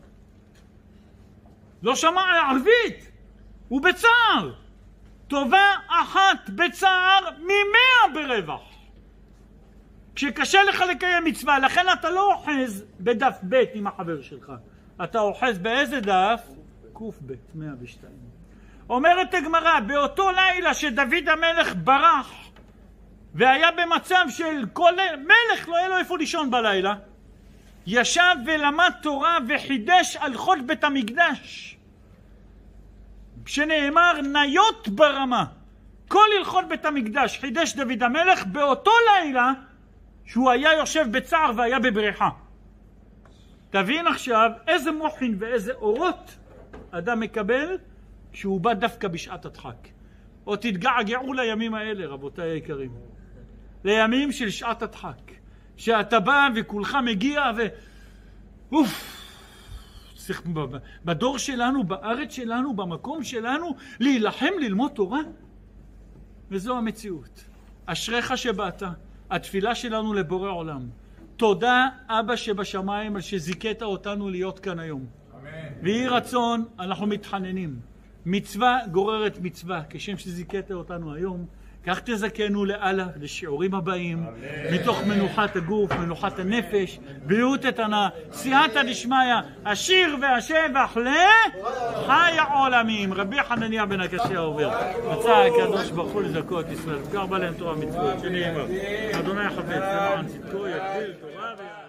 לא שמע ערבית. הוא בצער. טובה אחת בצער ממאה ברווח. כשקשה לך לקיים מצווה, לכן אתה לא אוחז בדף ב' עם החבר שלך. אתה אוחז באיזה דף? קוף ב' 102. אומרת הגמרא, באותו לילה שדוד המלך ברח, והיה במצב של כל מלך לא היה לו איפה לישון בלילה, ישב ולמד תורה וחידש הלכות בית המקדש, שנאמר ניות ברמה. כל הלכות בית המקדש חידש דוד המלך באותו לילה שהוא היה יושב בצער והיה בבריחה. תבין עכשיו איזה מוחין ואיזה אורות אדם מקבל שהוא בא דווקא בשעת הדחק. או תתגעגעו לימים האלה, רבותיי היקרים, לימים של שעת הדחק, שאתה בא וכולך מגיע צריך בדור שלנו, בארץ שלנו, במקום שלנו, להילחם ללמוד תורה. וזו המציאות. אשריך שבאת. התפילה שלנו לבורא עולם. תודה אבא שבשמיים על שזיכית אותנו להיות כאן היום. אמן. ויהי רצון, אנחנו מתחננים. מצווה גוררת מצווה, כשם שזיכית אותנו היום, כך תזכנו לאללה, לשיעורים הבאים, אמן. מתוך מנוחת הגוף, מנוחת הנפש, בריאות איתנה, סייעתא דשמיא, השיר והשבח לחי העולמים. רבי חנניה בן הקשיא אומר, רצה הקדוש ברוך הוא לזכות ישראל, גר בהם תורה מצוות, שנאמר, אדוני חפץ למען צדקו יגדיל תורה ויעשה.